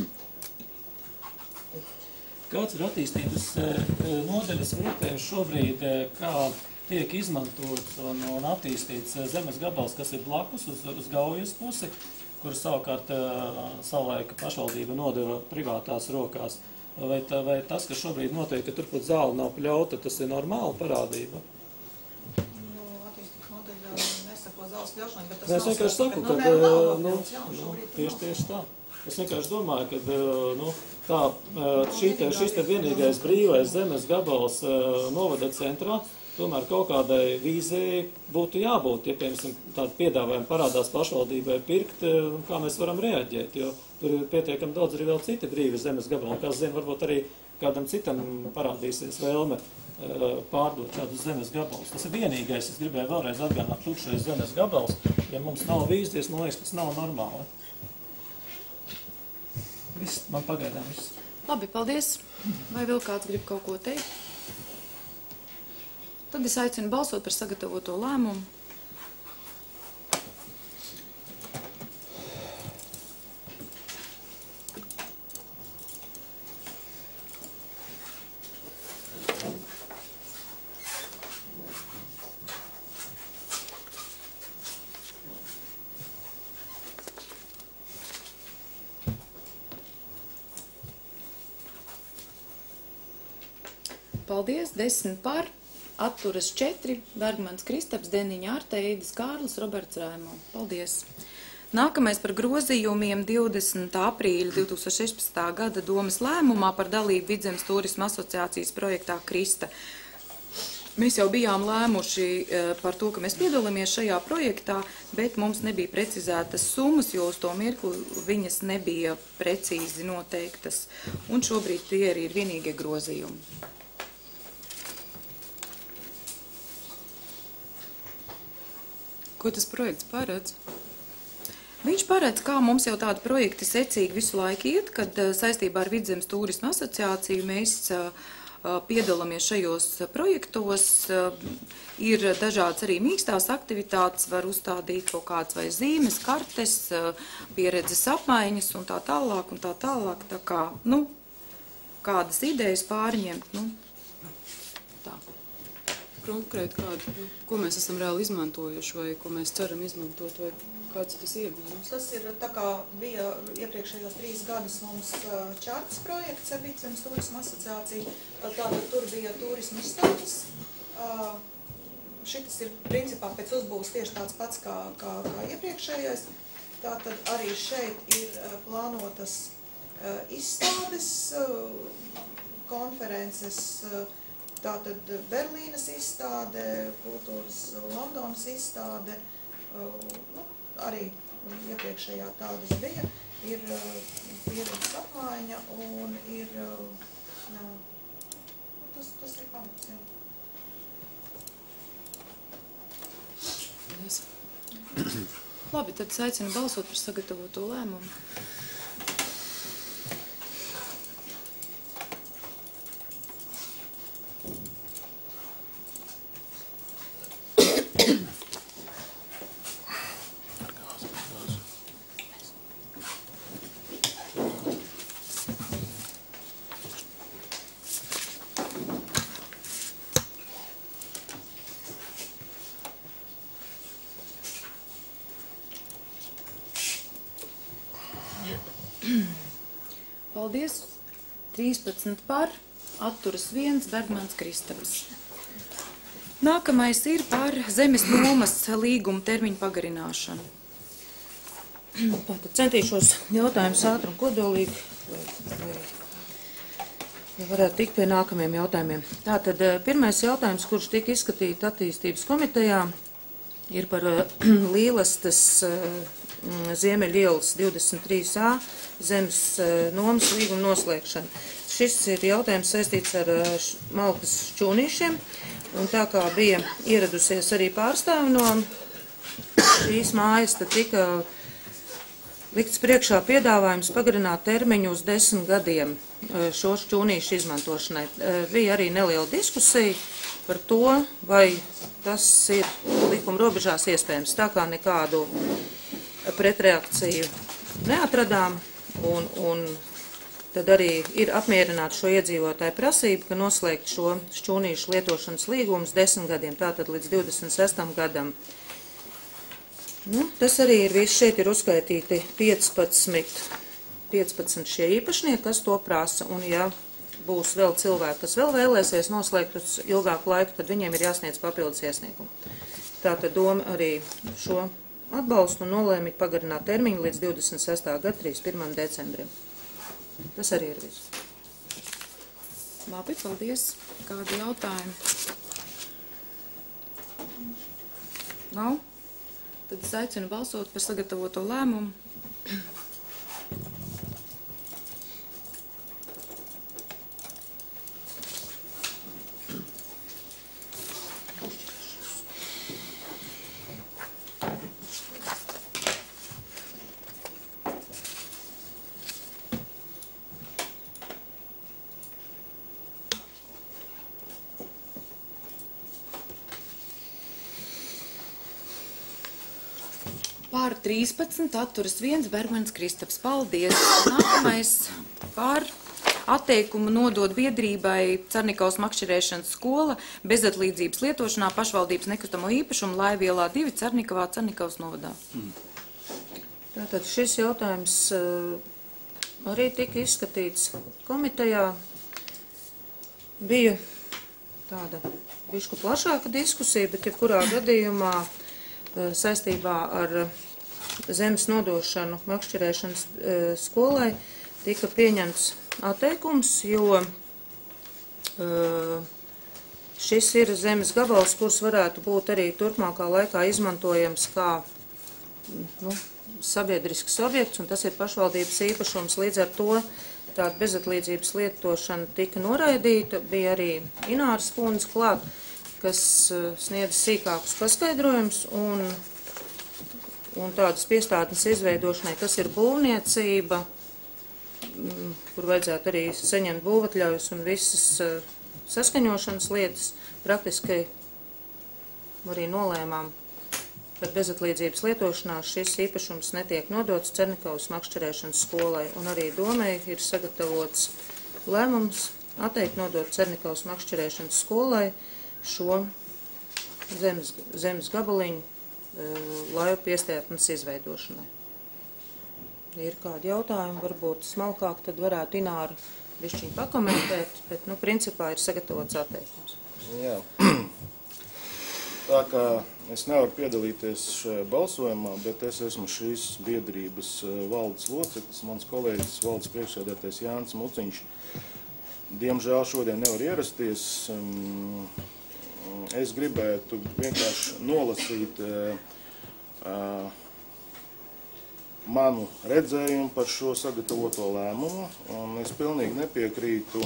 Kāds ir attīstības nodaļas vērtējums šobrīd, kā tiek izmantots un attīstīts zemes gabals, kas ir blakus uz Gaujas pusi, kur savukārt savulaika pašvaldība nodeva privātās rokās? Vai tas, kas šobrīd notiek, ka turpat zāle nav pļauta, tas ir normāla parādība? Attīstības nodaļa nesako zāles pļaušanai, bet tas nav vienkārši saku, ka tieši tā. Es vienkārši domāju, ka šis te vienīgais brīvais zemes gabals novada centrā, tomēr kaut kādai vīzei būtu jābūt, ja, piemēram, tādu piedāvājumu parādās pašvaldībai pirkt, kā mēs varam reaģēt, jo tur ir pietiekami daudz arī vēl citi brīvi zemes gabali. Kas zina, varbūt arī kādam citam parādīsies vēlme pārdot šādus zemes gabalus. Tas ir vienīgais, es gribēju vēlreiz atgādināt, tukšais zemes gabals, ja mums nav vīzijas, man liekas, tas nav normāli. Viss, man pagaidām viss. Labi, paldies. Vai vēl kāds grib kaut ko teikt? Tad es aicinu balsot par sagatavoto lēmumu. Paldies, 10 par, atturas 4, Bergmans Kristaps, Deniņa Ārte, Eidis Kārlis, Roberts Rēmo. Paldies. Nākamais par grozījumiem 20. aprīļa 2016. gada domas lēmumā par dalību Vidzemes turisma asociācijas projektā Krista. Mēs jau bijām lēmuši par to, ka mēs piedalāmies šajā projektā, bet mums nebija precizētas summas, jo uz to mirkli viņas nebija precīzi noteiktas. Un šobrīd tie arī ir vienīgie grozījumi. Ko tas projekts paredz? Viņš paredz, kā mums jau tādi projekti secīgi visu laiku iet, kad saistībā ar Vidzemes turisma asociāciju mēs piedalāmies šajos projektos. Ir dažādas arī mīkstās aktivitātes, var uzstādīt kaut kāds vai zīmes, kartes, pieredzes apmaiņas un tā tālāk un tā tālāk. Tā kā, kādas idejas pārņemt, tā. Konkrēti kādu, ko mēs esam reāli izmantojuši vai ko mēs ceram izmantot vai kāds tas iegūms? Tas ir tā kā bija iepriekšējos 3 gadus mums čārts projekts ar Vidzemes turisma asociāciju. Tātad tur bija turisma izstādes. Šitas ir principā pēc uzbūves tieši tāds pats kā iepriekšējais. Tātad arī šeit ir plānotas izstādes, konferences, Tātad Berlīnas izstāde, kultūras Londonas izstāde, arī iepriekšējā tādas bija, ir pieredzes apmaiņa un ir, tas ir pamats, jā. Labi, tad es aicinu balsot par sagatavoto lēmumu. Paldies. 13 par, atturas 1, Bergmans Kristaps. Nākamais ir par zemes nomas līguma termiņu pagarināšanu. Tātad centīšos jautājumus ātri un kodolīgi, lai varētu tikt pie nākamajiem jautājumiem. Tātad pirmais jautājums, kurš tika izskatīt attīstības komitejā, ir par Līlastas Ziemeļielas 23A zemes nomas līguma noslēgšanu. Šis ir jautājums saistīts ar Malkas šķūnīšiem, un tā kā bija ieradusies arī pārstāvi no šīs mājas, tad tika likts priekšā piedāvājums pagarināt termiņu uz 10 gadiem šo šķūnīšu izmantošanai. Bija arī neliela diskusija par to, vai tas ir likuma robežās iespējams, tā kā nekādu pretreakciju neatradām, un tad arī ir apmierināta šo iedzīvotāju prasību, ka noslēgt šo šķūnīšu lietošanas līgumus 10 gadiem, tātad līdz 26. gadam. Tas arī ir viss, šeit ir uzskaitīti 15 šie īpašnieki, kas to prasa, un ja būs vēl cilvēki, kas vēl vēlēsies noslēgt uz ilgāku laiku, tad viņiem ir jāsniedz papildus iesniegumu. Tātad doma arī šo atbalstu un nolēmi pagarināt termiņu līdz 26. gada 31. decembrim. Tas arī ir viss. Labi, paldies. Kādi jautājumi? Nav? Tad es aicinu balsot par sagatavoto lēmumu. Pār 13, atturas 1, Bergmans Kristaps. Paldies. Nākamais par atteikumu nodot biedrībai Carnikaus makšķerēšanas skola bezatlīdzības lietošanā pašvaldības nekustamo īpašumu Laivielā 2 Carnikavā, Carnikaus novadā. Tātad šis jautājums arī tika izskatīts komitejā. Bija tāda bišku plašāka diskusija, bet jebkurā gadījumā saistībā ar zemes nodošanu makšķerēšanas skolai tika pieņemts atteikums, jo šis ir zemes gabals, kurš varētu būt arī turpmākā laikā izmantojams kā sabiedrisks objekts, un tas ir pašvaldības īpašums. Līdz ar to tāda bezatlīdzības lietošana tika noraidīta, bija arī Ināras kundze klāt, kas sniedz sīkākus paskaidrojumus un tādas piestātnes izveidošanai, kas ir būvniecība, kur vajadzētu arī saņemt būvatļaujas un visas saskaņošanas lietas. Praktiski arī nolēmām par bezatlīdzības lietošanā šis īpašums netiek nodots Carnikavas makšķerēšanas skolai, un arī domai ir sagatavots lēmums atteikt nodot Carnikavas makšķerēšanas skolai šo zemes gabaliņu laivu piestātnes izveidošanai. Ja ir kādi jautājumi, varbūt smalkāk, tad varētu Ināra bišķiņu pakomentēt, bet, principā ir sagatavots atteikums. Jā. Tā kā es nevaru piedalīties šajā balsojumā, bet es esmu šīs biedrības valdes loceklis, mans kolēģis valdes priekšsēdētājs Jānis Muciņš diemžēl šodien nevar ierasties. Es gribētu vienkārši nolasīt manu redzējumu par šo sagatavoto lēmumu, un es pilnīgi nepiekrītu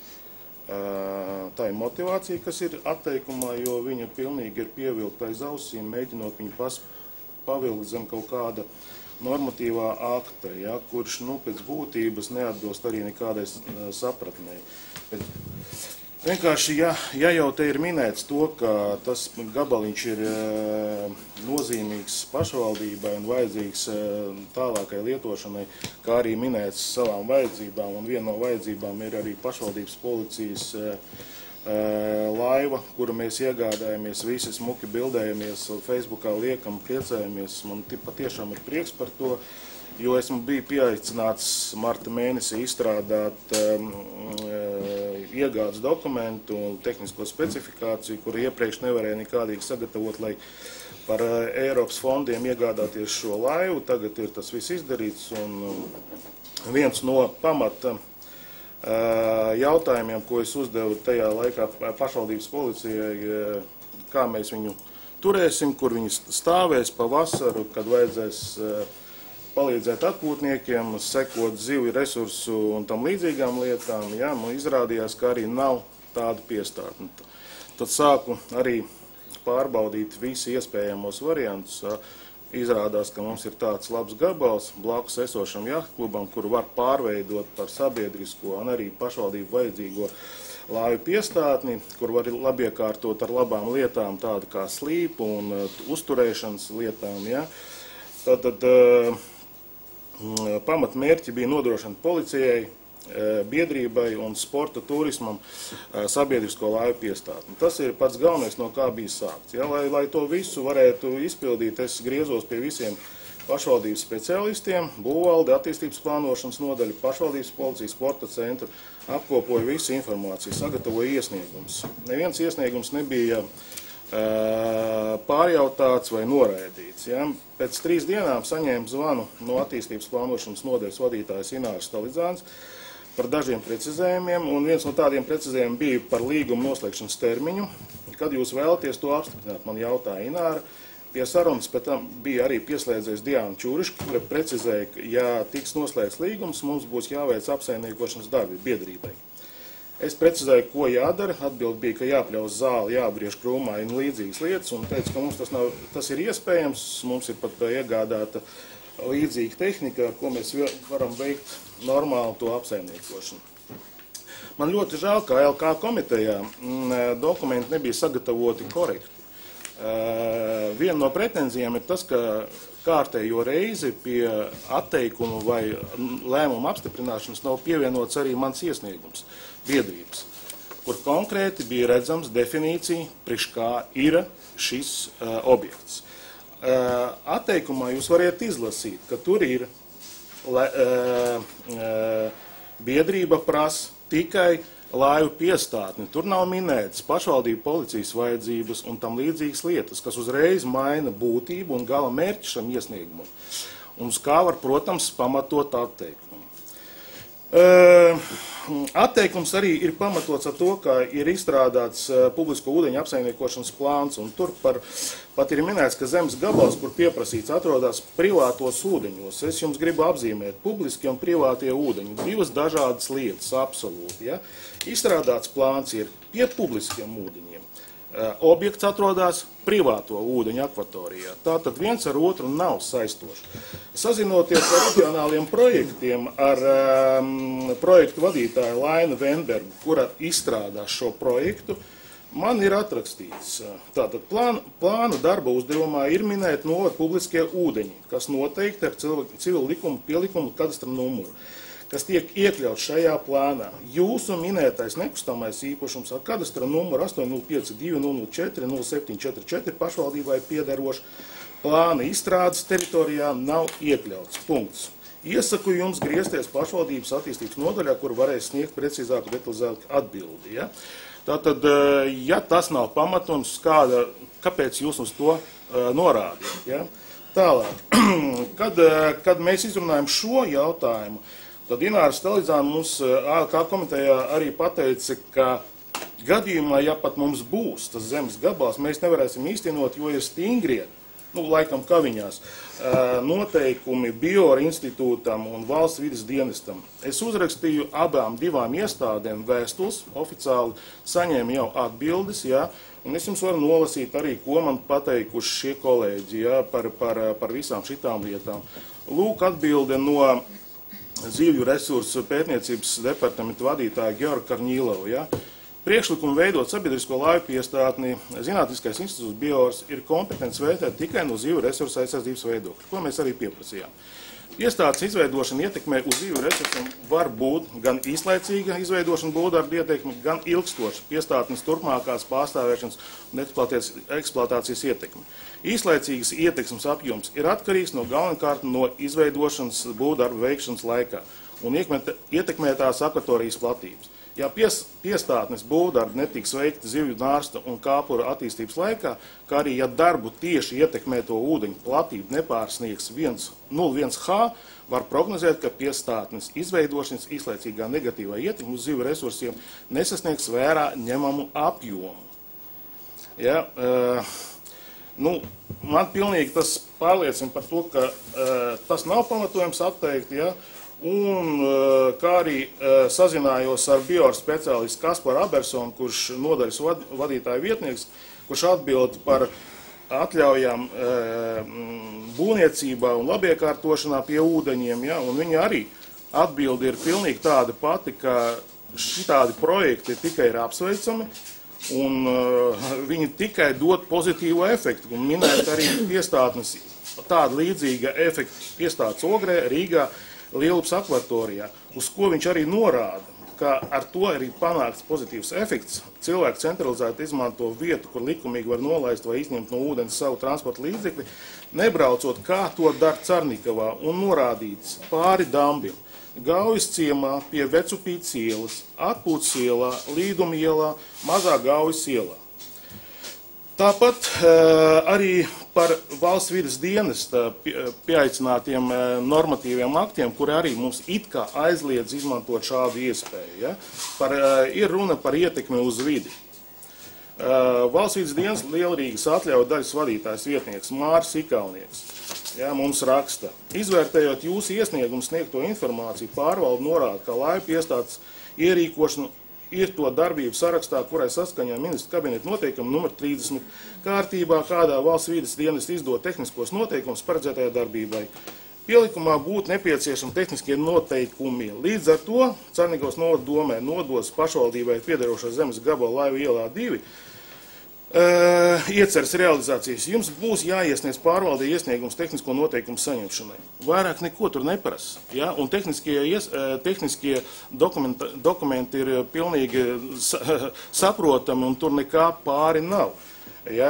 tai motivācija, kas ir atteikumā, jo viņa pilnīgi ir pievilkta aiz ausīm, mēģinot viņu pavilkt zem kaut kāda normatīvā akta, ja, kurš pēc būtības neatbilst arī nekādai sapratnei. Bet vienkārši, ja jau te ir minēts to, ka tas gabaliņš ir nozīmīgs pašvaldībai un vajadzīgs tālākai lietošanai, kā arī minēts savām vajadzībām, un viena no vajadzībām ir arī pašvaldības policijas laiva, kuru mēs iegādājamies, visi smuki bildējamies, Facebookā liekam, priecājamies. Man patiešām ir prieks par to, jo esmu biju pieaicināts marta mēnesī izstrādāt iegādes dokumentu un tehnisko specifikāciju, kuru iepriekš nevarēja nekādīgi sagatavot, lai par Eiropas fondiem iegādāties šo laivu. Tagad ir tas viss izdarīts, un viens no pamata jautājumiem, ko es uzdevu tajā laikā pašvaldības policijai, kā mēs viņu turēsim, kur viņi stāvēs pa vasaru, kad vajadzēs palīdzēt atpūtniekiem, sekot zivju resursu un tam līdzīgām lietām, ja, man izrādījās, ka arī nav tādu piestātni. Tad sāku arī pārbaudīt visi iespējamos variantus. Izrādās, ka mums ir tāds labs gabals blakus esošam jahtklubam, kuru var pārveidot par sabiedrisko un arī pašvaldību vajadzīgo laivu piestātni, kur var labiekārtot ar labām lietām, tādu kā slīpu un uzturēšanas lietām. Ja. Tātad pamatmērķi bija nodrošināt policijai, biedrībai un sporta turismam sabiedrisko laivu piestātni. Tas ir pats galvenais, no kā bija sākts. Ja, lai to visu varētu izpildīt, es griezos pie visiem pašvaldības speciālistiem, būvvalde, attīstības plānošanas nodaļa, pašvaldības policija, sporta centru, apkopoju visu informāciju, sagatavoju iesniegumus. Neviens iesniegums nebija pārjautāts vai noraidīts. Ja. Pēc 3 dienām saņēmu zvanu no attīstības plānošanas nodaļas vadītājas Ināras Stalidzāns par dažiem precizējumiem, un viens no tādiem precizējumiem bija par līguma noslēgšanas termiņu. Kad jūs vēlaties to apstiprināt, man jautāja Ināra. Pie sarunas pēc tam bija arī pieslēdzies Diāna Čūriška, kura precizēja, ka, ja tiks noslēgts līgums, mums būs jāveic apsaimniekošanas darbi biedrībai. Es precizēju, ko jādara. Atbild bija, ka jāpļaus zāli, jābriež krūmā un līdzīgas lietas, un teica, ka mums tas ir iespējams, mums ir pat iegādāta līdzīga tehnika, ar ko mēs varam veikt normāli to apsaimniekošanu. Man ļoti žēl, ka LK komitejā dokumenti nebija sagatavoti korekti. Viena no pretenzijām ir tas, ka kārtējo reizi pie atteikumu vai lēmumu apstiprināšanas nav pievienots arī mans iesniegums biedrības, kur konkrēti bija redzams definīcija, priekš kā ir šis objekts. Atteikumā jūs variet izlasīt, ka tur ir biedrība prasa tikai laivu piestātni. Tur nav minētas pašvaldību policijas vajadzības un tam līdzīgas lietas, kas uzreiz maina būtību un gala mērķi šam iesniegumam. Un uz kā var, protams, pamatot atteikumu. Atteikums arī ir pamatots ar to, ka ir izstrādāts publisko ūdeņu apsaimniekošanas plāns, un tur pat ir minēts, ka zemes gabals, kur pieprasīts, atrodas privātos ūdeņos. Es jums gribu apzīmēt publiskie un privātie ūdeņi. 2 dažādas lietas, absolūti. Ja? Izstrādāts plāns ir pie publiskiem ūdeņiem. Objekts atrodas privāto ūdeņu akvatorijā. Tātad viens ar otru nav saistoši. Sazinoties ar reģionāliem projektiem, ar projektu vadītāju Lainu Venbergu, kura izstrādās šo projektu, man ir atrakstīts. Tātad plāna darba uzdevumā ir minēt novada publiskie ūdeņi, kas noteikti ar civilu likumu pielikumu kadastra numuru, kas tiek iekļauts šajā plānā. Jūsu minētais nekustamais īpašums ar kadastra numuru 805-204-0744 pašvaldībai piederoši plāna izstrādes teritorijā nav iekļauts. Punkts. Iesaku jums griezties pašvaldības attīstības nodaļā, kur varēs sniegt precīzāku detalizētu atbildi. Ja? Tātad, ja tas nav pamatums, kāpēc jūs uz to norādījat? Ja? Tālāk, kad mēs izrunājam šo jautājumu, tad Ināra Stelidzāne mums ALK komitejā arī pateica, ka gadījumā, ja pat mums būs tas zemes gabals, mēs nevarēsim īstenot, jo ir stingrie, laikam kaviņās, noteikumi Biora institūtam un valsts vides dienestam. Es uzrakstīju divām iestādēm vēstules, oficiāli saņēmu jau atbildes, jā, un es jums varu nolasīt arī, ko man pateikuši šie kolēģi, jā, par visām šitām lietām. Lūk, atbilde no Zivju resursu pētniecības departamenta vadītāja Georga Karņīlova, jā. Priekšlikumu veidot sabiedrisko laivu piestātni, Zinātniskais institūts Biors ir kompetents vērtēt tikai no zivju resursu aizsardzības viedokļa, ko mēs arī pieprasījām. Piestādes izveidošana ietekmē uz zivju resursiem var būt gan īslaicīga izveidošana būvdarbu ietekme, gan ilgstoša piestātnes turpmākās pārstāvēšanas un eksploatācijas ietekme. Īslaicīgas ietekmes apjoms ir atkarīgs no galvenokārt no izveidošanas būvdarbu veikšanas laikā un ietekmē tās akvatorijas platības. Ja piestātnes būvdarbi netiks veikti zivju nārsta un kāpura attīstības laikā, kā arī ja darbu tieši ietekmē to ūdeņu platību nepārsniegs 0,1 H, var prognozēt, ka piestātnes izveidošanas īslaicīgā negatīvā ietekme uz zivju resursiem nesasniegs vērā ņemamu apjomu. Ja, man pilnīgi tas pārliecina par to, ka tas nav pamatojums atteikt, ja, un kā arī sazinājos ar Biora speciālistu Kasparu Abersonu, kurš nodaļas vadītāja vietnieks, kurš atbild par atļaujām būvniecībā un labiekārtošanā pie ūdeņiem, ja, un viņa arī atbildi ir pilnīgi tāda pati, ka šitādi projekti tikai ir apsveicami, un viņi tikai dod pozitīvu efektu, un minēt arī piestātnes tāda līdzīga efekta piestādes Ogrē, Rīgā, Lielupas akvatorijā, uz ko viņš arī norāda, ka ar to arī panāks pozitīvs efekts. Cilvēki centralizēti izmanto vietu, kur likumīgi var nolaist vai izņemt no ūdens savu transporta līdzekli, nebraucot, kā to dara Carnikavā, un norādīts pāri dambim. Gaujas ciemā pie Vecupītes ielas, Atpūtas ielā, Līduma ielā, Mazā Gaujas ielā. Tāpat arī par valsts vides dienesta pieaicinātiem normatīviem aktiem, kuri arī mums it kā aizliedz izmantot šādu iespēju. Ja? Ir runa par ietekmi uz vidi. Valsts vides dienesta Lielrīgas atļauju daļas vadītājs vietnieks Māris Ikaunieks, ja, mums raksta. Izvērtējot jūsu iesniegumu sniegto informāciju, pārvalde norāda, ka laivu piestādes ierīkošanu ir to darbību sarakstā, kurai saskaņā ministra kabineta noteikuma numur 30 kārtībā, kādā valsts vides dienesta izdod tehniskos noteikumus paredzētajai darbībai. Pielikumā būtu nepieciešami tehniskie noteikumi. Līdz ar to Carnikavas novada domē nodos pašvaldībai piederošo zemes gabalu laivu ielā 2 ieceras realizācijas. Jums būs jāiesniedz pārvaldē iesniegums tehnisko noteikumu saņemšanai. Vairāk neko tur neprasa. Ja? Un tehniskie dokumenti ir pilnīgi saprotami un tur nekā pāri nav. Ja?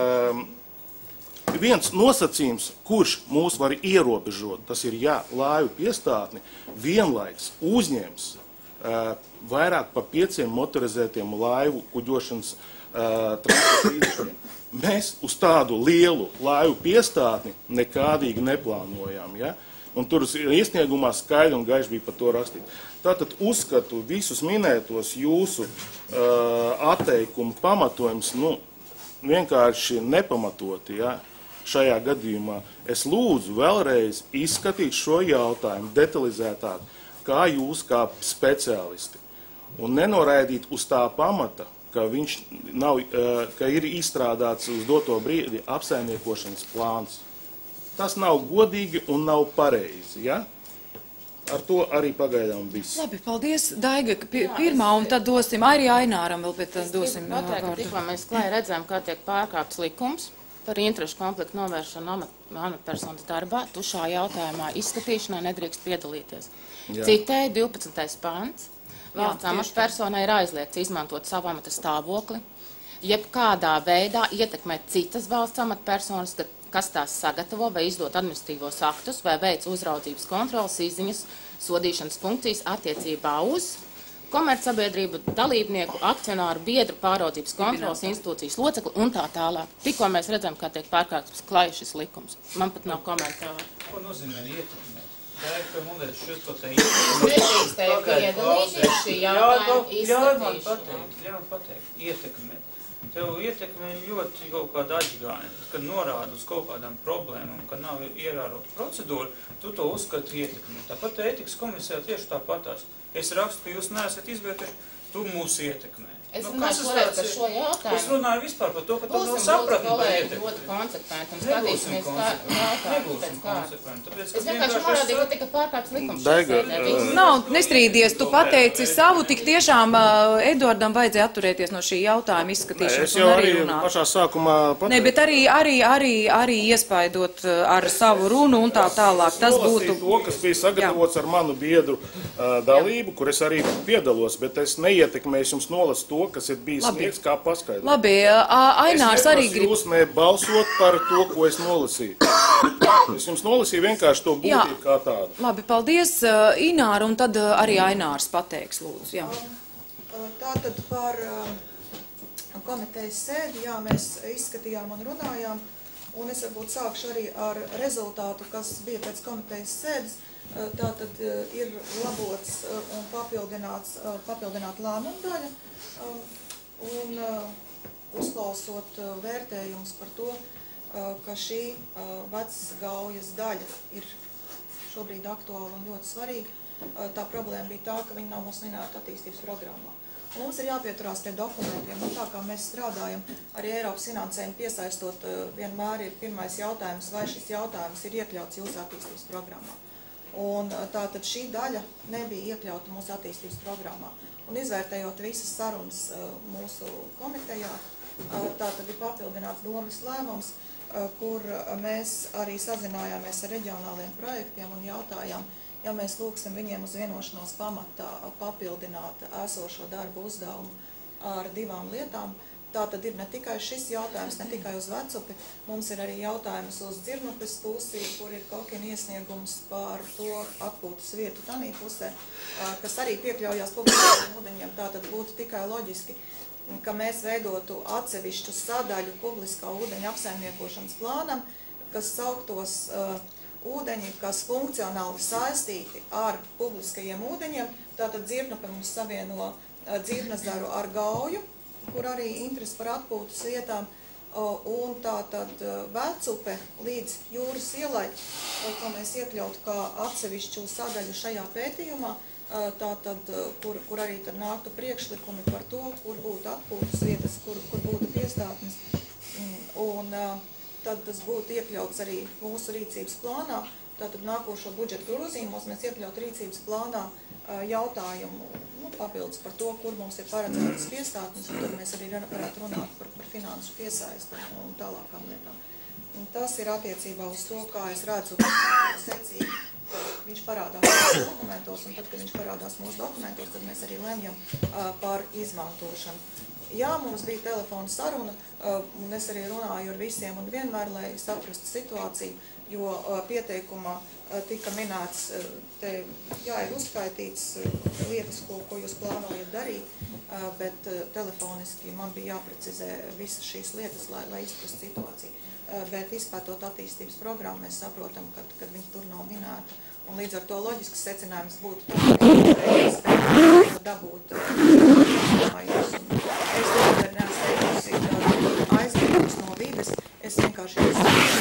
Viens nosacījums, kurš mūs var ierobežot, tas ir, ja laivu piestātni vienlaiks uzņems vairāk par 5 motorizētiem laivu kuģošanas transporta līdzekļiem. Mēs uz tādu lielu laivu piestātni nekādīgi neplānojām. Ja? Un tur iesniegumā skaidri un gaiši bija par to rakstīt. Tātad uzskatu visus minētos jūsu atteikumu pamatojums vienkārši nepamatoti. Ja? Šajā gadījumā es lūdzu vēlreiz izskatīt šo jautājumu detalizētāk, kā jūs kā speciālisti. Un nenoraidīt uz tā pamata, ka ir izstrādāts uz doto brīdi apsaimniekošanas plāns. Tas nav godīgi un nav pareizi, ja? Ar to arī pagaidām viss. Labi, paldies, Daiga, pirmā, un tad dosim arī Aināram, vēl pēc tam dosim vārdu. Tikko mēs klāji redzam, kā tiek pārkāpts likums par interešu konfliktu novēršanu amatpersonas darbā, tu šā jautājumā izskatīšanā nedrīkst piedalīties. Citēji 12. pants. Valsts amatpersonai ir aizliegts izmantot savu amata stāvokli, jebkādā veidā ietekmēt citas valsts amatpersonas, kas tās sagatavo vai izdot administratīvos aktus vai veic uzraudzības kontrolas, izziņas, sodīšanas funkcijas attiecībā uz komercsabiedrību, dalībnieku, akcionāru, biedru, pāraudzības kontrolas, institūcijas locekli un tā tālāk. Tikko mēs redzam, kā tiek pārkārts klājas šis likums. Man pat nav komentāru. Ko nozīmē ietekmēt? Dēļ, mūdēt šito te Nedrīkstēja piedalīties šī jautājuma izskatīšanā. Ļauj pateikt, ietekmē. Tev ietekmē ļoti kaut kāda atžgāni, kad norāda uz kaut kādām problēmām, ka nav ierārota procedūra, tu to uzskati ietekmē. Tāpat ētikas komisijā tieši tāpatās. Es rakstu, ka jūs neesat izvērtuši, tu mūs ietekmē. Es runāju šoreiz par šo jautājumu. Es runāju vispār par to, ka tu nav sapratni par ietekmi. Ļoti konsekventi un skatīsimies jautājumus pēc kārtas. Es vienkārši norādīju, ka tika pārkāpts likums. Nav, nestrīdies, tu pateici savu, tik tiešām Eduardam vajadzēja atturēties no šī jautājuma izskatīšanas un arī runāt. Pašā sākumā pateicu. Ne, bet arī iespaidot ar savu runu un tā tālāk. Tas būtu to, kas bija sagatavots ar manu biedru dalību, kur es arī piedalos, bet es neietekmēju jums nolas to, kas ir bijis sniegs kā paskaidrojums. Labi, Ainārs arī grib. Es neprasu jūs balsot par to, ko es nolasīju. Es jums nolasīju vienkārši to būtību kā tādu. Labi, paldies, Ināra, un tad arī Ainārs pateiks, lūdzu. Jā. Tātad par komitejas sēdi, jā, mēs izskatījām un runājām, un es varbūt sākšu arī ar rezultātu, kas bija pēc komitejas sēdes. Tātad ir labots un papildināt lēmumu daļa, un uzklausot vērtējums par to, ka šī vecgaujas daļa ir šobrīd aktuāla un ļoti svarīga. Tā problēma bija tā, ka viņi nav mums minēta attīstības programmā. Un mums ir jāpieturās pie dokumentiem, un tā kā mēs strādājam arī Eiropas finansējumu piesaistot, vienmēr ir pirmais jautājums, vai šis jautājums ir iekļauts jūsu attīstības programmā. Un tātad šī daļa nebija iekļauta mūsu attīstības programmā. Un izvērtējot visas sarunas mūsu komitejā, tātad ir papildināts domas lēmums, kur mēs arī sazinājāmies ar reģionāliem projektiem un jautājām, ja mēs lūksim viņiem uz vienošanos pamatā papildināt esošo darbu uzdevumu ar 2 lietām. Tātad ir ne tikai šis jautājums, ne tikai uz Vecupi, mums ir arī jautājums uz Dzirnupes pusi, kur ir Kokina iesniegums par to atpūtas vietu tanī pusē, kas arī piekļaujās publiskajiem ūdeņiem. Tātad būtu tikai loģiski, ka mēs veidotu atsevišķu sadaļu publiskā ūdeņa apsaimniekošanas plānam, kas sauktos ūdeņi, kas funkcionāli saistīti ar publiskajiem ūdeņiem. Tātad Dzirnupe mums savieno Dzirnazaru ar Gauju, kur arī interesi par atpūtas vietām, un tātad Vecupe līdz jūras ielai, ko mēs iekļautu kā atsevišķu sadaļu šajā pētījumā, tātad, kur arī tad nāktu priekšlikumi par to, kur būtu atpūtas vietas, kur būtu piestātnes, un tad tas būtu iekļauts arī mūsu rīcības plānā. Tātad nākošo budžeta grozījumos mēs iekļaut rīcības plānā jautājumu papildus par to, kur mums ir paredzētas piestātnes, un tad mēs arī varētu runāt par finanšu piesaisti un tālākām lietām. Un tas ir attiecībā uz to, kā es redzu secīgi, ka viņš parādās mūsu dokumentos, un tad, kad viņš parādās mūsu dokumentos, tad mēs arī lemjam par izmantošanu. Jā, mums bija telefona saruna, un es arī runāju ar visiem un vienmēr, lai saprastu situāciju, jo pieteikumā tika minēts, te ir uzskaitīts lietas, ko jūs plānojat darīt, bet telefoniski man bija jāprecizē visas šīs lietas, lai izprastu situāciju. Bet izpētot attīstības programmu, mēs saprotam, kad viņi tur nav minēti. Un līdz ar to loģisks secinājums būtu dabūt aizdevumus. Es tomēr neesmu aizdevumus no vides, es vienkārši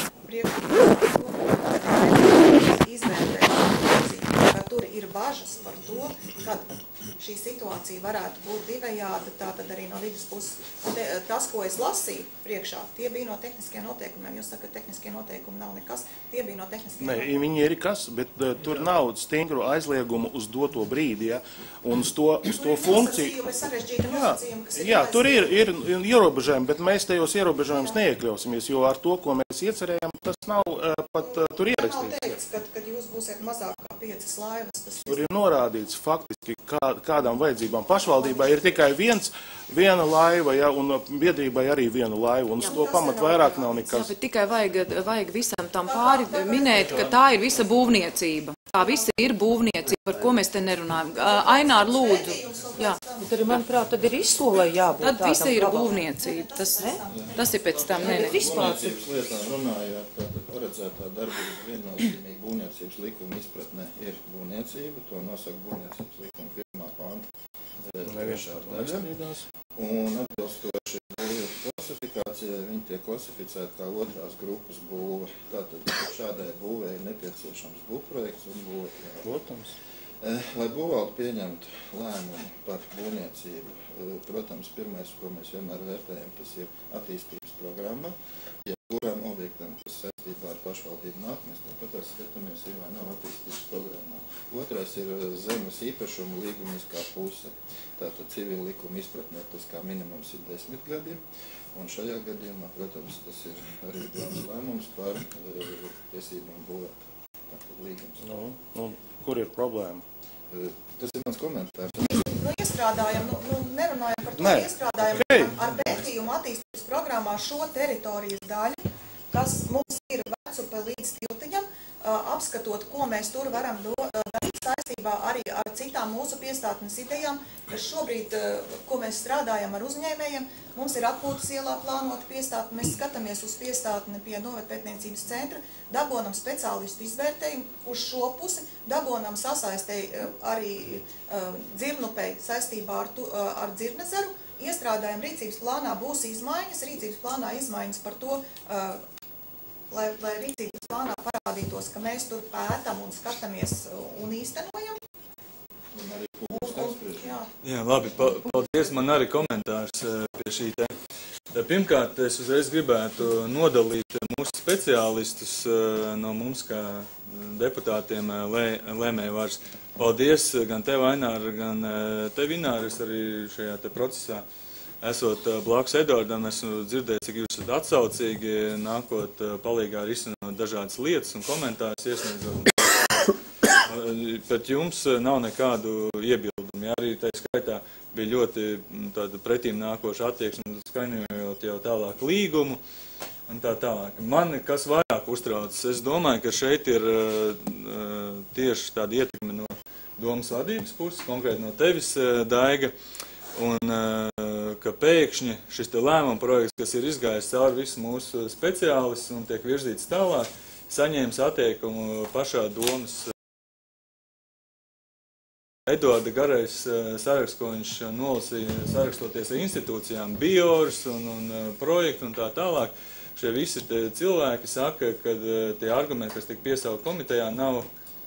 izvērtēju, ka tur ir bažas par to, ka šī situācija varētu būt divējāda, tātad arī no vidas puses. Un tas, ko es lasīju priekšā, tie bija no tehniskiem noteikumiem. Jūs sakat, ka tehniskie noteikumi nav nekas, tie bija no tehniskiem noteikumiem. Viņi ir kas, bet tur nav stingru aizliegumu uz doto brīdi, ja, un uz to funkciju. Jā, tur ir ierobežojumi, bet mēs tajos ierobežojumus neiekļausimies, jo ar to, ko mēs iecerējam, tas nav pat tur ierakstīts. Nav teikts, kad jūs būsiet mazāk kā 5 laivas. Tur ir norādīts faktiski, kādām vajadzībām. Pašvaldībā ir tikai viena laiva, ja, un biedrībai arī viena laiva, un uz to pamat vairāk nav nekas. Jā, bet tikai vajag visam tam pāri minēt, ka tā ir visa būvniecība. Tā visa ir būvniecība, par ko mēs te nerunājam. Ainār, lūdzu. Jā. Bet arī, manuprāt, tad ir izsolē jābūt. Tad visa ir būvniecība. Tas ir pēc tam, ne. Būvniecības lietām runājot, tātad paredzētā darbība viennozīmīgi būvniecības likuma izpratne ir būvniecība, to nosaka būvniecības likuma 1. panta 3. daļa. Un atbilstoši būvnieku klasifikācijai, viņi tiek klasificēti kā 2. grupas būve. Tātad šādai būvei ir nepieciešams būvprojekts un būve. Protams. Lai būvvalde pieņemtu lēmumu par būvniecību, protams, pirmais, ko mēs vienmēr vērtējam, tas ir attīstības programma. Ja kuram objektam, kas saistībā ar pašvaldību nāk, mēs tāpat skatāmies, ir vai nav attīstības programmā. Otrais ir zemes īpašumu līgumiskā puse. Tātad civila likuma izpratnē tas kā minimums ir 10 gadi. Un šajā gadījumā, protams, tas ir arī domas lēmums par tiesībām būvēt. Tātad līgums. Kur ir problēma? Tas ir mans komentārs. Iestrādājam, nerunājam par to, iestrādājam ar pētījumu attīstības programmā šo teritorijas daļu, kas mums ir Vecupe līdz tiltiņam, apskatot, ko mēs tur varam darīt saistībā arī ar citām mūsu piestātnes idejām, kas šobrīd, ko mēs strādājam ar uzņēmējiem, mums ir Atpūtas ielā plānota piestātne, mēs skatāmies uz piestātni pie novadpētniecības centra, dabonam speciālistu izvērtējumu uz šo pusi, dabonam sasaistēji arī Dzirnupei saistībā ar Dzirnezaru, iestrādājam rīcības plānā būs izmaiņas, rīcības plānā izmaiņas par to, lai rīcības plānā parādītos, ka mēs tur pētam un skatāmies un īstenojam. Jā, labi, paldies, man arī komentārs pie šī te. Pirmkārt, es uzreiz gribētu nodalīt mūsu speciālistus no mums kā deputātiem lēmēju varas. Paldies gan tev, Ainār, gan tev, Ināris, arī šajā te procesā. Esot blakus Edvardam, esmu dzirdējis, cik jūs esat atsaucīgi, nākot palīgā risinot dažādas lietas un komentārus iesniedzot. Bet jums nav nekādu iebildumu. Arī tā skaitā bija ļoti tāda pretīm nākoša attieksme, skaņojot jau tālāk līgumu un tā tālāk. Man kas vairāk uztrauc, es domāju, ka šeit ir tieši tāda ietekme no domas vadības puses, konkrēti no tevis, Daiga, un ka pēkšņi šis te lēmuma projekts, kas ir izgājis cauri visu mūsu speciālistus un tiek virzīts tālāk, saņēmis attiekumu pašā domas Edvarda garais saraksts, ko viņš nolasīja sarakstoties ar institūcijām, biors un projektu un tā tālāk. Šie visi cilvēki saka, ka tie argumenti, kas tika piesaukt komitejā, nav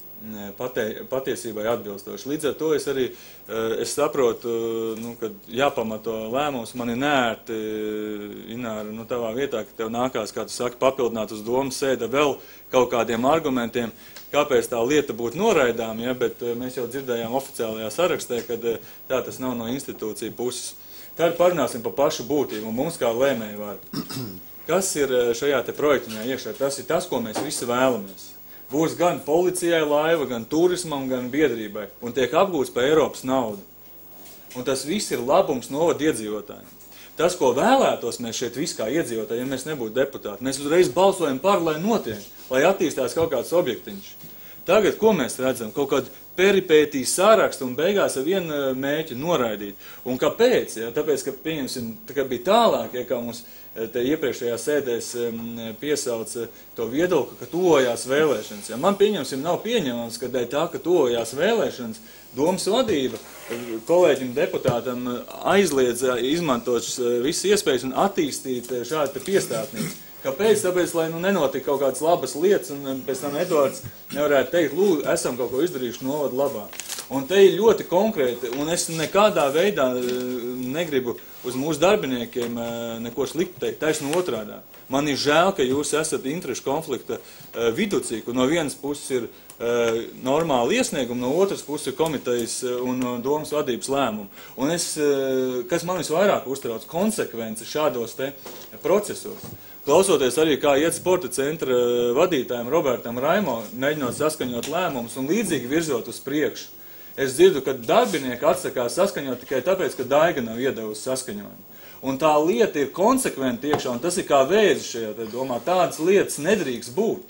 patiesībai atbilstoši. Līdz ar to es saprotu, ka jāpamato lēmums. Man ir neērti, Ināra, tavā vietā, ka tev nākās, kā tu saki, papildināt uz domas sēde vēl kaut kādiem argumentiem, kāpēc tā lieta būtu noraidām, ja, bet mēs jau dzirdējām oficiālajā sarakstē, ka tā tas nav no institūcija puses. Tad parunāsim par pašu būtību un mums kā lēmēju varu. Kas ir šajā te projektiņā iekšā? Tas ir tas, ko mēs visi vēlamies. Būs gan policijai laiva, gan turismam, gan biedrībai, un tiek apgūts par Eiropas naudu. Un tas viss ir labums novada iedzīvotājiem. Tas, ko vēlētos mēs šeit viss kā iedzīvotāji, ja mēs nebūtu deputāti, mēs uzreiz balsojam par, lai notiek, lai attīstās kaut kāds objektiņš. Tagad, ko mēs redzam? Kaut kādu peripētīs sārakstu un beigās ar vienu mēķi noraidīt. Un kāpēc? Ja? Tāpēc, ka, pieņemsim, tā bija tālāk, ja kā mums te iepriekšējā sēdēs piesauca to viedokli, ka tuvojās vēlēšanas. Ja man, pieņemsim, nav pieņemams, ka dēļ tā, ka tuvojās vēlēšanas, domas vadība kolēģim deputātam aizliedz izmantot visas iespējas un attīstīt šādu piestātnību. Kāpēc? Tāpēc, lai nenotika kaut kādas labas lietas, un pēc tam Edvards nevarētu teikt, lūdzu, esam kaut ko izdarījuši novadu labā. Un te ir ļoti konkrēti, un es nekādā veidā negribu uz mūsu darbiniekiem neko sliktu teikt, taisnu otrādā. Man ir žēl, ka jūs esat interešu konflikta viducī, kur no vienas puses ir normāli iesniegumi, no otras puses ir komitejas un domas vadības lēmumi. Un kas man visvairāk uztrauc, konsekvence šādos te procesos. Klausoties arī, kā iet sporta centra vadītājiem Robertam Raimo, mēģinot saskaņot lēmumus un līdzīgi virzot uz priekšu. Es dzirdu, ka darbinieki atsakās saskaņot tikai tāpēc, ka Daiga nav iedevusi saskaņojumu. Un tā lieta ir konsekventi iekšā, un tas ir kā vēzis šajā domā. Tādas lietas nedrīkst būt.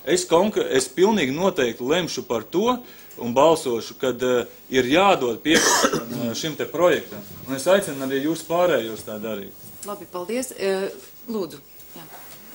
Es pilnīgi noteikti lemšu par to un balsošu, kad ir jādod piekrišana šim te projektam. Un es aicinu arī jūs pārējos tā darīt. Labi, paldies. Lūdzu. Jā.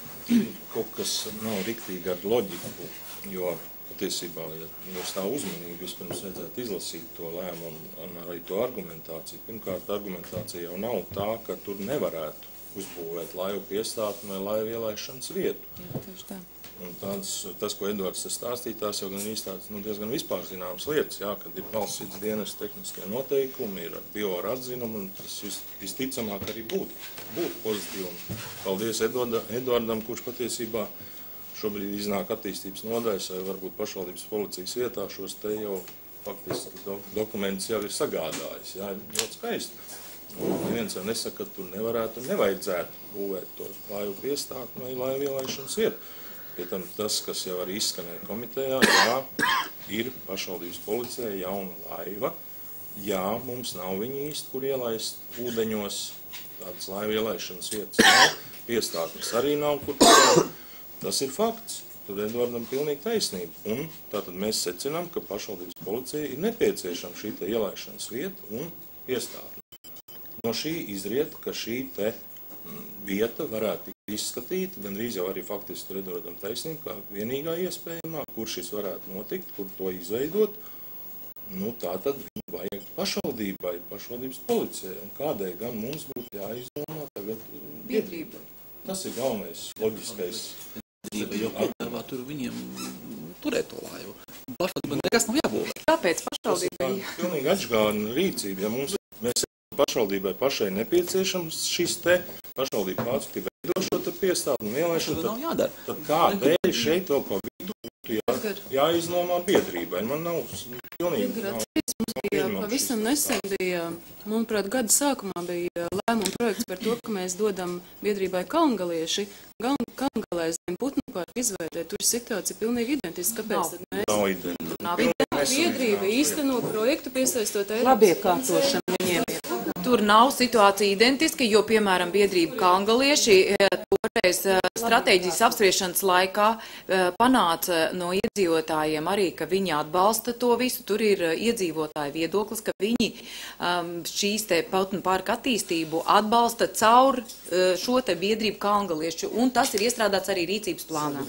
Kaut kas nav riktīgi ar loģiku, jo patiesībā, ja jūs tā uzmanīgi, vispirms vajadzētu izlasīt to lēmumu un arī to argumentāciju. Pirmkārt, argumentācija jau nav tā, ka tur nevarētu uzbūvēt laivu piestātni vai laivu ielaišanas vietu. Jā, tieši tā. Un tas, ko Eduards stāstīja, tās jau gan tādas diezgan vispār zināmas lietas, jā, kad ir valsts vidas dienas tehniskie noteikumi, ir bioara atzinumi, un tas visticamāk arī būtu pozitīvi. Paldies Eduardam, kurš patiesībā šobrīd iznāk attīstības nodaļas vai varbūt pašvaldības policijas vietā šos te jau faktiski dokumentus jau ir sagādājis. Jā, ļoti skaisti. Un neviens jau nesaka, ka tur nevarētu un nevajadzētu būvēt to laivu piestātni vai laivu ielaišanas vietu. Pie tam tas, kas jau arī izskanēja komitejā, jā, ir pašvaldības policijai jauna laiva. Jā, mums nav viņi īsti, kur ielaist ūdeņos, tādas laivu ielaišanas vietas nav, piestātnes arī nav, kur tur. Tas ir fakts. Tur Eduardam pilnīgi taisnība. Un tātad mēs secinām, ka pašvaldības policija ir nepieciešama šī te ielaišanas vieta un piestātne. No šī izriet, ka šī te vieta varētu tikt izskatīta, gandrīz jau arī faktiski tur Eduardam taisnība, kā vienīgā iespējamā, kur šis varētu notikt, kur to izveidot. Nu, tā tad viņu vajag pašvaldībai, pašvaldības policijai. Un kādēļ gan mums būtu jāizdomā tagad biedrība? Tas ir galvenais, loģiskais. Biedrība jau piedāvā tur viņiem turēt to laivu. Pašvaldībai nekas nav jābūvē. Kāpēc pašvaldībai? Tas ir pilnīgi atžgāna rīcība. Ja mēs pašvaldībai pašai nepieciešams šis te pašvaldība pārskatīt veido šo te piestātni un ielaišanu, tad kādēļ šeit vēl pa vidu būtu jāiznomā biedrībai? Man nav pilnīgi... Pavisam nesen bija, manuprāt, gada sākumā bija lēmuma projekts par to, ka mēs dodam biedrībai Kalngalieši. Kalngalē zem putnu parku izveidē, tur situācija pilnīgi identiska. Kāpēc tad mēs? Nav identiska. Nav identiska. Biedrība īsteno projektu piesaistot Eiropas. Labiekārtošana viņiem ir. Tur nav situācija identiska, jo, piemēram, biedrība Kalngalieši toreiz stratēģijas apspriešanas laikā panāca no iedzīvotājiem arī, ka viņi atbalsta to visu. Tur ir iedzīvotāju viedoklis, ka viņi šīs te putnu parka attīstību atbalsta caur šo te biedrību Kalngalieši, un tas ir iestrādāts arī rīcības plānā.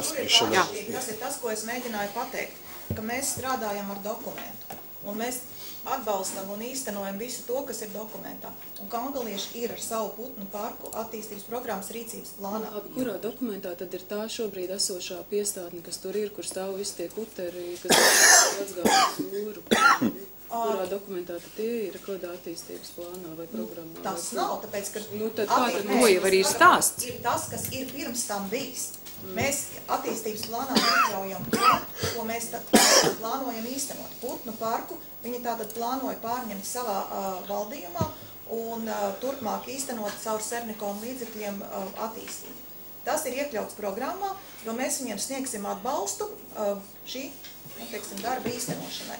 Tas ir tas, ko es mēģināju pateikt, ka mēs strādājam ar dokumentu, un mēs atbalstam un īstenojam visu to, kas ir dokumentā. Un Kalngalieši ir ar savu putnu parku attīstības programmas rīcības plānā. Kurā dokumentā tad ir tā šobrīd esošā piestātne, kas tur ir, kur stāv visi tie kuteri, kas ir atgādās jūru? Kurā dokumentā tad tie ir, kādā attīstības plānā vai programmā? Tas nav, tāpēc, ka to jau arī ir stāsts. Ir tas, kas ir pirms tam bijis. Mēs attīstības plānā iekļaujam to, ko mēs plānojam īstenot. Putnu parku viņi tātad plānoja pārņemt savā valdījumā un turpmāk īstenot caur Sernikonu līdzekļiem attīstību. Tas ir iekļauts programmā, jo mēs viņiem sniegsim atbalstu šī, teiksim, darba īstenošanai.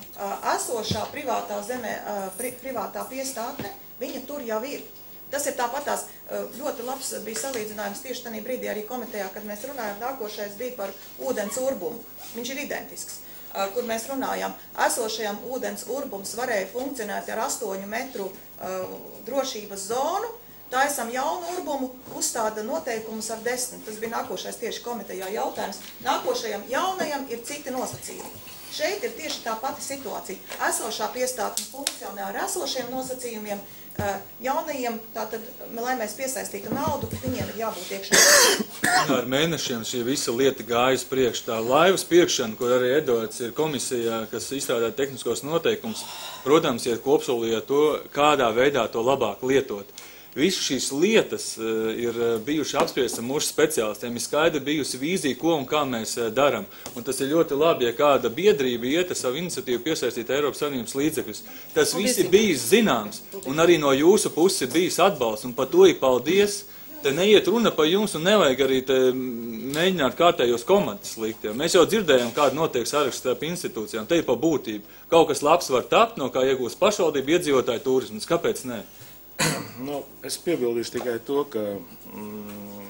Esošā privātā zemē, privātā piestātne, viņa tur jau ir. Tas ir tāpatās ļoti labs bija salīdzinājums tieši tajā brīdī arī komitejā, kad mēs runājam, nākošais bija par ūdens urbumu. Viņš ir identisks, kur mēs runājam. Esošajam ūdens urbums varēja funkcionēt ar 8 metru drošības zonu, tā esam jaunu urbumu, uzstāda noteikumus ar 10. Tas bija nākošais tieši komitejā jautājums. Nākošajam jaunajam ir citi nosacījumi. Šeit ir tieši tā pati situācija. Esošā piestātne funkcionē ar esošiem nosacījumiem, jaunajiem, tātad, lai mēs piesaistītu naudu, viņiem ir jābūt iekšā. Ar mēnešiem šī visa lieta gājas priekš. Tā laivas pirkšana, kur arī Eduards ir komisijā, kas izstrādā tehniskos noteikumus, protams, iet kopsolī ar to, kādā veidā to labāk lietot. Visas šīs lietas ir bijuši apspriestas ar mūsu speciālistiem, ir skaidri bijusi vīzija, ko un kā mēs daram. Un tas ir ļoti labi, ja kāda biedrība iet ar savu iniciatīvu piesaistīt Eiropas Savienības līdzekļus. Tas viss ir bijis zināms, un arī no jūsu puses ir bijis atbalsts, un par to ir paldies. Te neiet runa par jums, un nevajag arī te mēģināt kārtējos komandas likt. Mēs jau dzirdējām, kāda notiek saraksts starp institūcijām. Te ir pa būtību. Kaut kas labs var tapt, no kā iegūst pašvaldību, iedzīvotāju turismas. Kāpēc ne? Nu, es piebildīšu tikai to, ka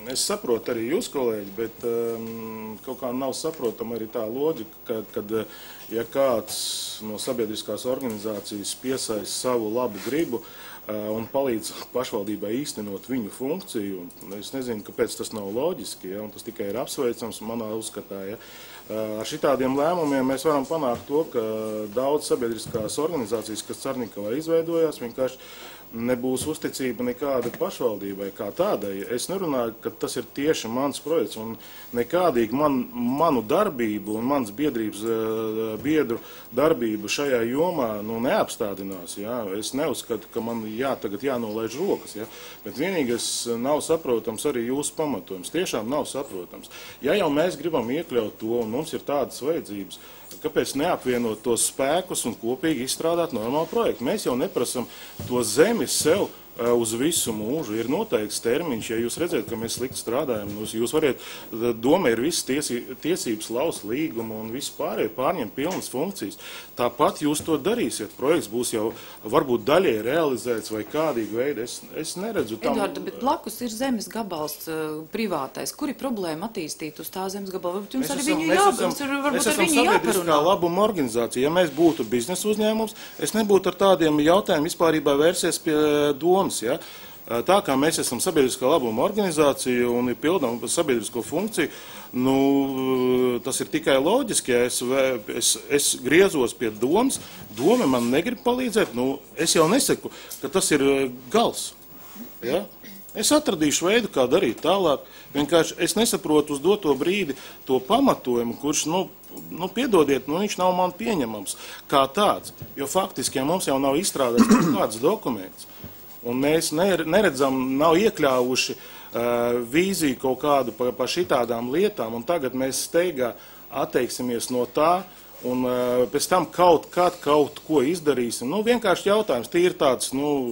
es saprotu arī jūs, kolēģi, bet kaut kā nav saprotama arī tā loģika, kad ja kāds no sabiedriskās organizācijas piesaista savu labu gribu un palīdz pašvaldībai īstenot viņu funkciju, es nezinu, kāpēc tas nav loģiski, ja, un tas tikai ir apsveicams manā uzskatā. Ja. Ar šitādiem lēmumiem mēs varam panākt to, ka daudz sabiedriskās organizācijas, kas Carnikavā izveidojās, vienkārši nebūs uzticība nekāda pašvaldībai kā tādai. Es nerunāju, ka tas ir tieši mans projekts un nekādīgi manu darbību un mans biedru darbību šajā jomā neapstādinās. Ja? Es neuzskatu, ka man tagad jānolaiž rokas, ja? Bet vienīgais nav saprotams arī jūsu pamatojums. Tiešām nav saprotams. Ja jau mēs gribam iekļaut to un mums ir tādas vajadzības, kāpēc neapvienot tos spēkus un kopīgi izstrādāt normālu projektu? Mēs jau neprasam to zemi sev uz visu mūžu. Ir noteikts termiņš, ja jūs redzat, ka mēs slikti strādājam, jūs variet, doma ir visas tiesības laust līgumu un visu pārējo pārņemt pilnas funkcijas. Tāpat jūs to darīsiet. Projekts būs jau varbūt daļai realizēts vai kādīgi veidi. Es neredzu tam. Eduarda, bet blakus ir zemes gabals privātais. Kur ir problēma attīstīt uz tā zemes gabala? Varbūt jums arī viņu jāparunā. Mēs esam sabiedriskā labuma organizācija. Ja mēs būtu biznesa uzņēmums, es nebūtu ar tādiem jautājumiem vispārībā vērsies pie domas. Ja? Tā kā mēs esam sabiedriskā labuma organizācija un pildām sabiedrisko funkciju, tas ir tikai loģiski, ja es griezos pie domas, doma man negrib palīdzēt, es jau nesaku, ka tas ir gals. Ja? Es atradīšu veidu, kā darīt tālāk, vienkārši es nesaprotu uz doto brīdi to pamatojumu, kurš, piedodiet, viņš nav man pieņemams kā tāds, jo faktiski, ja mums jau nav izstrādāts kāds dokuments, un mēs neredzam, nav iekļāvuši vīziju kaut kādu par šitādām lietām, un tagad mēs steigā atteiksimies no tā, un pēc tam kaut ko izdarīsim. Vienkārši jautājums, tie ir tāds,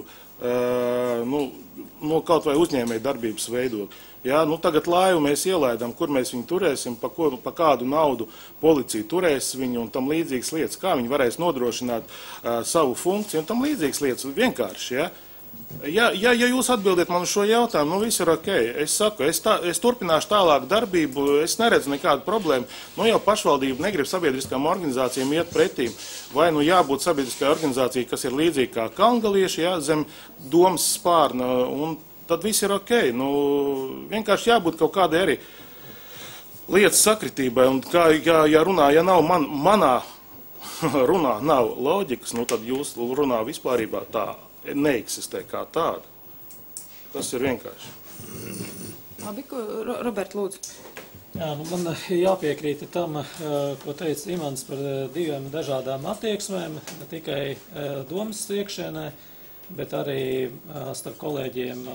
kaut vai uzņēmēju darbības veidot. Ja, tagad laivu mēs ielaidām, kur mēs viņu turēsim, pa kādu naudu policija turēs viņu un tam līdzīgas lietas, kā viņi varēs nodrošināt savu funkciju un tam līdzīgas lietas vienkārši, ja. Ja jūs atbildiet man uz šo jautājumu, viss ir ok. Es saku, es turpināšu tālāk darbību, es neredzu nekādu problēmu. Jau pašvaldība negrib sabiedriskām organizācijām iet pretīm. Vai jābūt sabiedriskai organizācijai, kas ir līdzīga kā kalngalieši, ja, zem domas spārna, un tad viss ir ok. Vienkārši jābūt kaut kādai arī lietas sakritībai, un kā ja nav manā runā nav loģikas, tad jūs runā vispārībā tā neeksistē kā tāda. Tas ir vienkārši. Labi, Robert, lūdzu. Jā, man jāpiekrīt tam, ko teica Imants par diviem dažādām attieksmēm, ne tikai domas iekšēnē, bet arī starp kolēģiem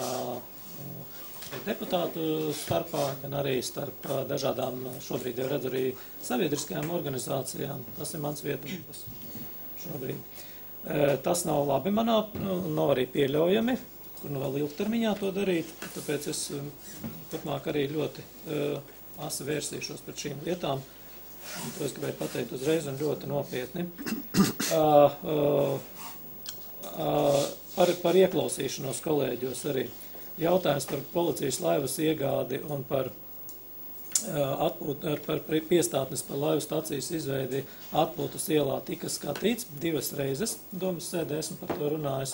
deputātu starpā, gan arī starp dažādām, šobrīd jau redzu arī sabiedriskajām organizācijām. Tas ir mans viedoklis šobrīd. Tas nav labi manā, nav arī pieļaujami, kur vēl ilgtermiņā to darīt, tāpēc es turpmāk arī ļoti asi vērsīšos pret šīm lietām, un to es gribēju pateikt uzreiz un ļoti nopietni. Par ieklausīšanos kolēģos arī jautājums par policijas laivas iegādi un par piestātnes par laivu stacijas izveidi Atpūtas ielā tika skatīts 2 reizes, domas sēdē esmu par to runājis.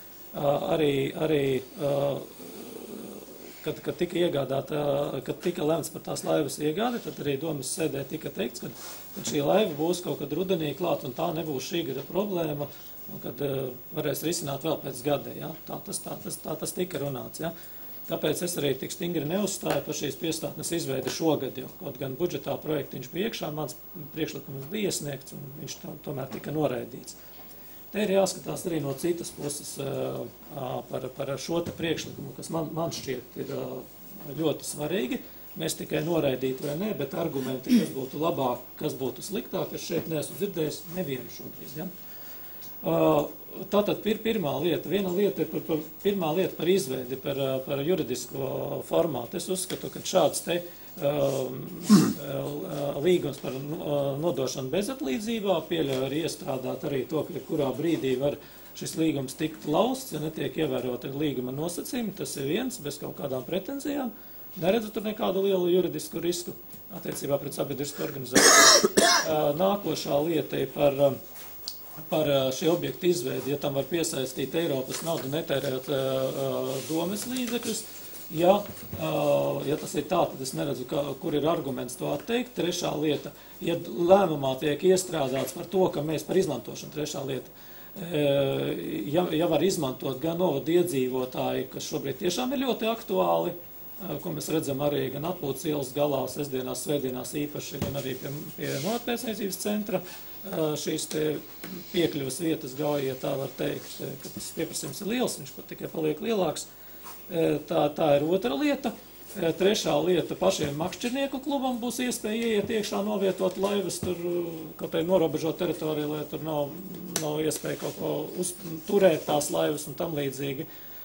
Kad tika iegādāta, kad tika lemts par tās laivas iegādi, tad arī domas sēdē tika teikts, ka šī laiva būs kaut kad rudenī klāt un tā nebūs šī gada problēma, un kad varēs risināt vēl pēc gada. Ja? Tā tas tika runāts. Ja? Tāpēc es arī tik stingri neuzstāju par šīs piestātnes izveidi šogad, jo kaut gan budžetā projektiņš bija iekšā, mans priekšlikums bija iesniegts un viņš tomēr tika noraidīts. Te ir jāskatās arī no citas puses par šo te priekšlikumu, kas man šķiet ir ļoti svarīgi. Mēs tikai noraidītu vai ne, bet argumenti, kas būtu labāk, kas būtu sliktāk, es šeit neesmu dzirdējis nevienu šobrīd. Ja? Tātad pirmā lieta, pirmā lieta par izveidi, par juridisko formātu. Es uzskatu, ka šāds te līgums par nodošanu bezatlīdzībā pieļauj arī iestrādāt arī to, ka kurā brīdī var šis līgums tikt lausts, ja netiek ievērota līguma nosacījumi, tas ir viens, bez kaut kādām pretenzijām. Neredzu tur nekādu lielu juridisku risku attiecībā pret sabiedrisku organizāciju. Nākošā lieta ir par šī objekta izveidi, ja tam var piesaistīt Eiropas naudu, netērēt domes līdzekļus. Ja tas ir tā, tad es neredzu, kur ir arguments to atteikt. Trešā lieta, ja lēmumā tiek iestrādāts par to, ka mēs par izmantošanu, trešā lieta, ja var izmantot gan novada iedzīvotāji, kas šobrīd tiešām ir ļoti aktuāli, ko mēs redzam arī gan atpūtas ielas galā, sestdienās, svētdienās īpaši, gan arī pie novadpēcniecības centra, šīs te piekļuvas vietas gauja, ja tā var teikt, ka tas pieprasījums ir liels, viņš pat tikai paliek lielāks. Tā ir otra lieta. Trešā lieta, pašiem makšķernieku klubam būs iespēja ieiet iekšā, novietot laivas tur, kaut arī norobežot teritoriju, lai tur nav iespēja kaut ko turēt tās laivas un tam līdzīgi.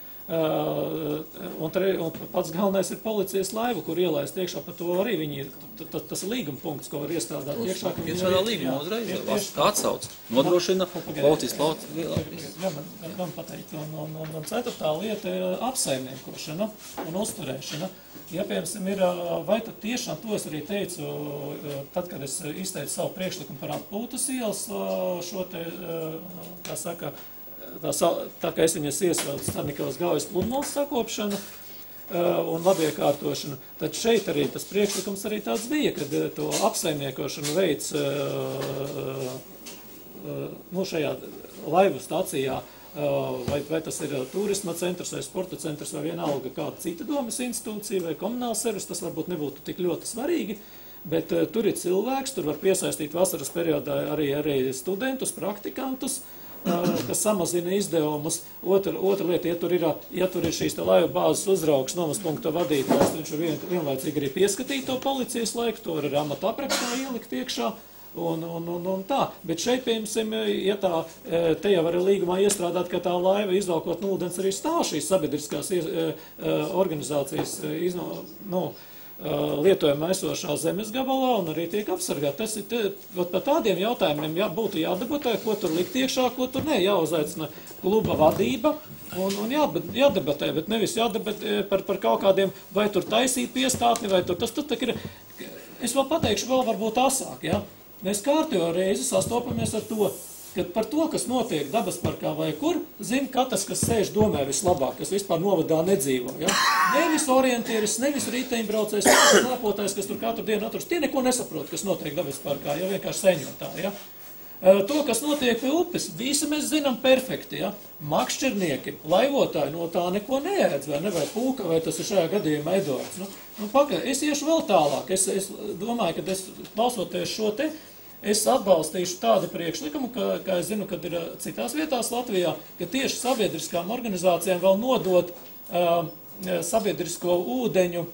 Un pats galvenais ir policijas laiva, kur ielaist iekšā, par to arī viņi, tas ir līguma punkts, ko var iestrādāt iekšā. Viņš tādā līguma uzreiz, atsauc, nodrošina policijas lauta lielāk. Man pateikt, un ceturtā lieta ir apsaimniekošana un uzturēšana. Ja, piemēram, ir, vai tad tiešām, to es arī teicu, tad, kad es izteicu savu priekšlikumu par atpūtas ielas, šo te, kā saka, tā kā es viņas iesaucu Starnikavas gaujas pludmales sakopšanu un labiekārtošanu, tad šeit arī tas priekšlikums arī tāds bija, kad to apsaimniekošanu veids šajā laivu stacijā, vai tas ir turisma centrs, vai sporta centrs, vai vienalga kāda cita domas institūcija, vai komunāls servis, tas varbūt nebūtu tik ļoti svarīgi, bet tur ir cilvēks, tur var piesaistīt vasaras periodā arī studentus, praktikantus, kas samazina izdevumus. Otra lieta, ja tur ir šīs laivu bāzes uzraugs, novas punkta vadītājs, viņš vienlaicīgi arī pieskatīt to policijas laiku, to var ar amata aprakstā ielikt iekšā un tā. Bet šeit, piemēram, ja te jau var līgumā iestrādāt, ka tā laiva izvalkot no ūdens arī stāv šīs sabiedriskās organizācijas lietojumā esošā zemes gabalā un arī tiek apsargāt. Par tādiem jautājumiem būtu jādebatē, ko tur likt iekšā, ko tur ne, jāuzaicina kluba vadība un jādebatē, bet nevis jādebatē par kaut kādiem, vai tur taisīt piestātni, vai tur tas ir. Es vēl pateikšu, vēl varbūt asāk, ja? Mēs kārtējo reizi sastopamies ar to, ka par to, kas notiek dabas parkā vai kur, zina katrs, kas sēž domē vislabāk, kas vispār novadā nedzīvo. Ja? Nevis orientieris, nevis riteņbraucējs, nevis slēpotājs, kas tur katru dienu atrodas. Tie neko nesaprot, kas notiek dabas parkā, ja vienkārši seņotā. Ja? To, kas notiek pie upes, visi mēs zinām perfekti. Ja? Makšķernieki, laivotāji no tā neko neēdz, vai ne, vai pūka, vai tas ir šajā gadījumā Eduards. Es iešu vēl tālāk. Es domāju, ka balsoties šo te, es atbalstīšu tādu priekšlikumu, kā es zinu, kad ir citās vietās Latvijā, ka tieši sabiedriskām organizācijām vēl nodot sabiedrisko ūdeņu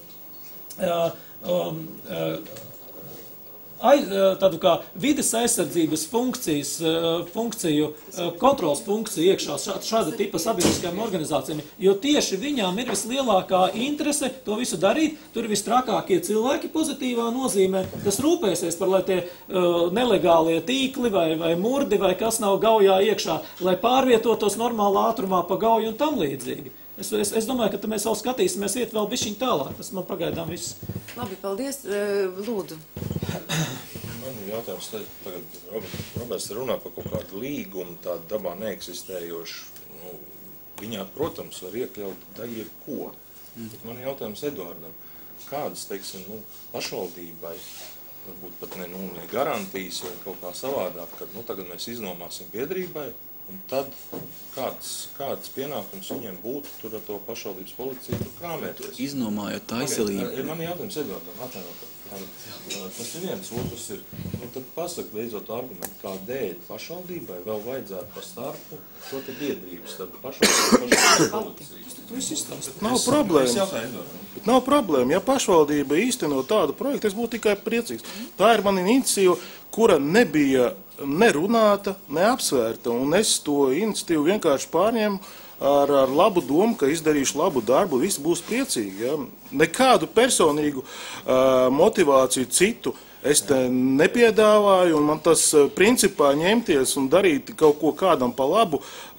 tādu kā vides aizsardzības funkciju, kontrols funkciju iekšā šāda tipa sabiedriskajām organizācijām, jo tieši viņām ir vislielākā interese to visu darīt, tur ir vistrakākie cilvēki pozitīvā nozīmē, kas rūpēsies par, lai tie nelegālie tīkli vai murdi vai kas nav gaujā iekšā, lai pārvietotos normālā ātrumā pa gauju un tam līdzīgi. Es domāju, ka mēs vēl skatīsimies iet vēl bišķiņ tālāk. Tas man pagaidām viss. Labi, paldies. Lūdzu. Man ir jautājums, tagad Roberts runā par kaut kādu līgumu, tādu dabā neeksistējošu. Viņā, protams, var iekļaut da jebko. Bet man ir jautājums Eduardam. Kādas, teiksim, pašvaldībai, varbūt pat ne garantijas vai kaut kā savādāk, kad tagad mēs iznomāsim biedrībai, un tad kāds pienākums viņiem būtu tur ar to pašvaldības policiju tur krāmēties? Iznomājot taiselību. Man ir jautājums Eduardam, atvainot. Tas ir viens, otrs ir, tad pasaka beidzot argumentu, kādēļ pašvaldībai vēl vajadzētu par starpu šo te biedrības, tad pašvaldības policijas. Tu esi izstāst. Nav problēma. Nav problēma. Ja pašvaldība īsteno tādu projektu, es būtu tikai priecīgs. Tā ir mana iniciatīva, kura nebija nerunāta, neapsvērta, un es to iniciatīvu vienkārši pārņēmu ar labu domu, ka izdarīšu labu darbu, visi būs priecīgi. Ja? Nekādu personīgu motivāciju citu Es te nepiedāvāju, un man tas principā ņemties un darīt kaut ko kādam pa labu,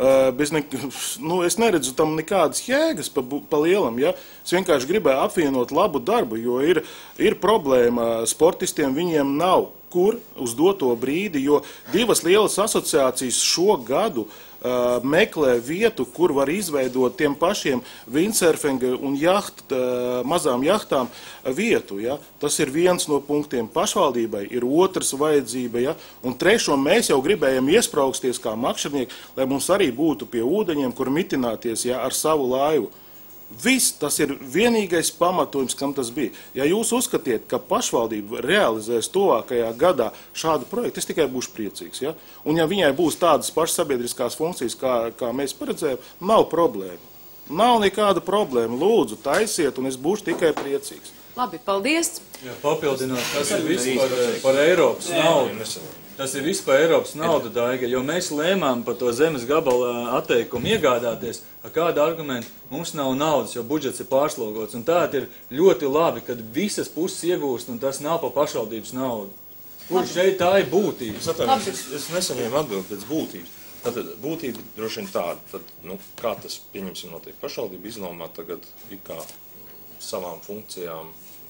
es neredzu tam nekādas jēgas pa lielam, ja? Es vienkārši gribēju apvienot labu darbu, jo ir problēma sportistiem, viņiem nav kur uz doto brīdi, jo divas lielas asociācijas šo gadu meklē vietu, kur var izveidot tiem pašiem windsurfinga un mazām jahtām vietu. Ja? Tas ir viens no punktiem pašvaldībai, ir otrs vajadzība. Ja? Un trešo mēs jau gribējam iesprauksties kā makšķernieki, lai mums arī būtu pie ūdeņiem, kur mitināties ar savu laivu. Viss, tas ir vienīgais pamatojums, kam tas bija. Ja jūs uzskatiet, ka pašvaldība realizēs tuvākajā gadā šādu projektu, es tikai būšu priecīgs. Ja? Un ja viņai būs tādas pašas sabiedriskās funkcijas, kā mēs paredzējām, nav problēma. Nav nekāda problēma. Lūdzu, taisiet, un es būšu tikai priecīgs. Labi, paldies. Jā, papildināt, tas ir viss par Eiropas naudu. Tas ir viss par Eiropas naudu, Daiga, jo mēs lēmām par to zemes gabala atteikumu iegādāties. Ar kādu argumentu? Mums nav naudas, jo budžets ir pārslogots. Un tā ir ļoti labi, kad visas puses iegūst, un tas nav par pašvaldības naudu. Kur šeit tā ir būtība? Es nesaņēmu atbildi pēc būtības. Tātad būtība droši vien tāda, tad, kā tas, pieņemsim, notiek pašvaldība iznomā tagad ir kā savām funkcijām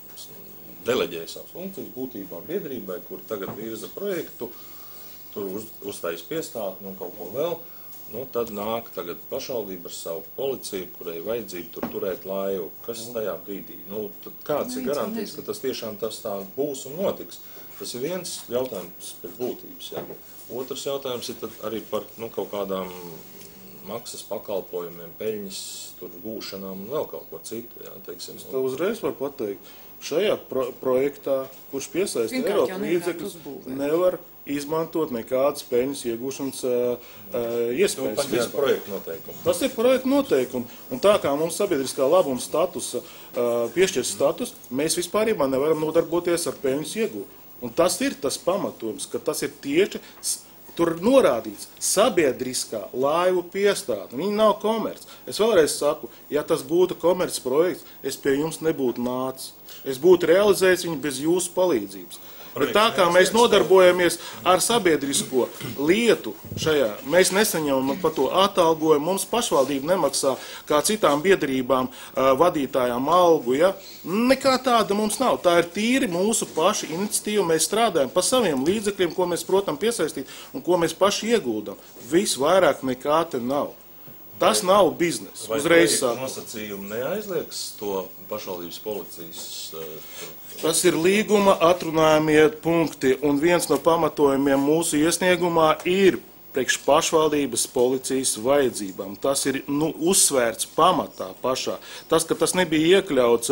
deleģēja savas funkcijas būtībā biedrībai, kur tagad virza projektu, tur uzstājas piestātni un kaut ko vēl, tad nāk tagad pašvaldība ar savu policiju, kurai vajadzību tur turēt laivu. Kas tajā brīdī? Tad kāds ir garantijas, ka tas tiešām tas tā būs un notiks? Tas ir viens jautājums pēc būtības. Ja? Otrs jautājums ir tad arī par kaut kādām maksas pakalpojumiem, peļņas tur gūšanām un vēl kaut ko citu. Ja? Teiksim, es tev uzreiz varu pateikt. Šajā projektā, kurš piesaista Eiropas līdzekļus, nevar izmantot nekādas peļņas iegūšanas iespējas. Tas ir projekta noteikumi. Tas ir projekta noteikumi. Un tā kā mums sabiedriskā labuma statusa piešķirs status, mēs vispārībā nevaram nodarboties ar peļņas iegūšanu. Un tas ir tas pamatojums, ka tas ir tieši, tur norādīts, sabiedriskā laivu piestātne. Viņi nav komerci. Es vēlreiz saku, ja tas būtu komerci projekts, es pie jums nebūtu nācis. Es būtu realizējis viņu bez jūsu palīdzības. Bet tā kā mēs nodarbojamies ar sabiedrisko lietu šajā, mēs nesaņemam par to atalgojumu, mums pašvaldība nemaksā kā citām biedrībām vadītājām algu, ja? Nekā tāda mums nav. Tā ir tīri mūsu paša iniciatīva, mēs strādājam pa saviem līdzekļiem, ko mēs, protams, piesaistīt un ko mēs paši ieguldam. Viss vairāk nekā te nav. Tas nav biznes. Vai nosacījumi neaizliegs to pašvaldības policijas? Tas ir līguma atrunājumie punkti, un viens no pamatojumiem mūsu iesniegumā ir priekš pašvaldības policijas vajadzībām. Tas ir uzsvērts pamatā pašā. Tas, ka tas nebija iekļauts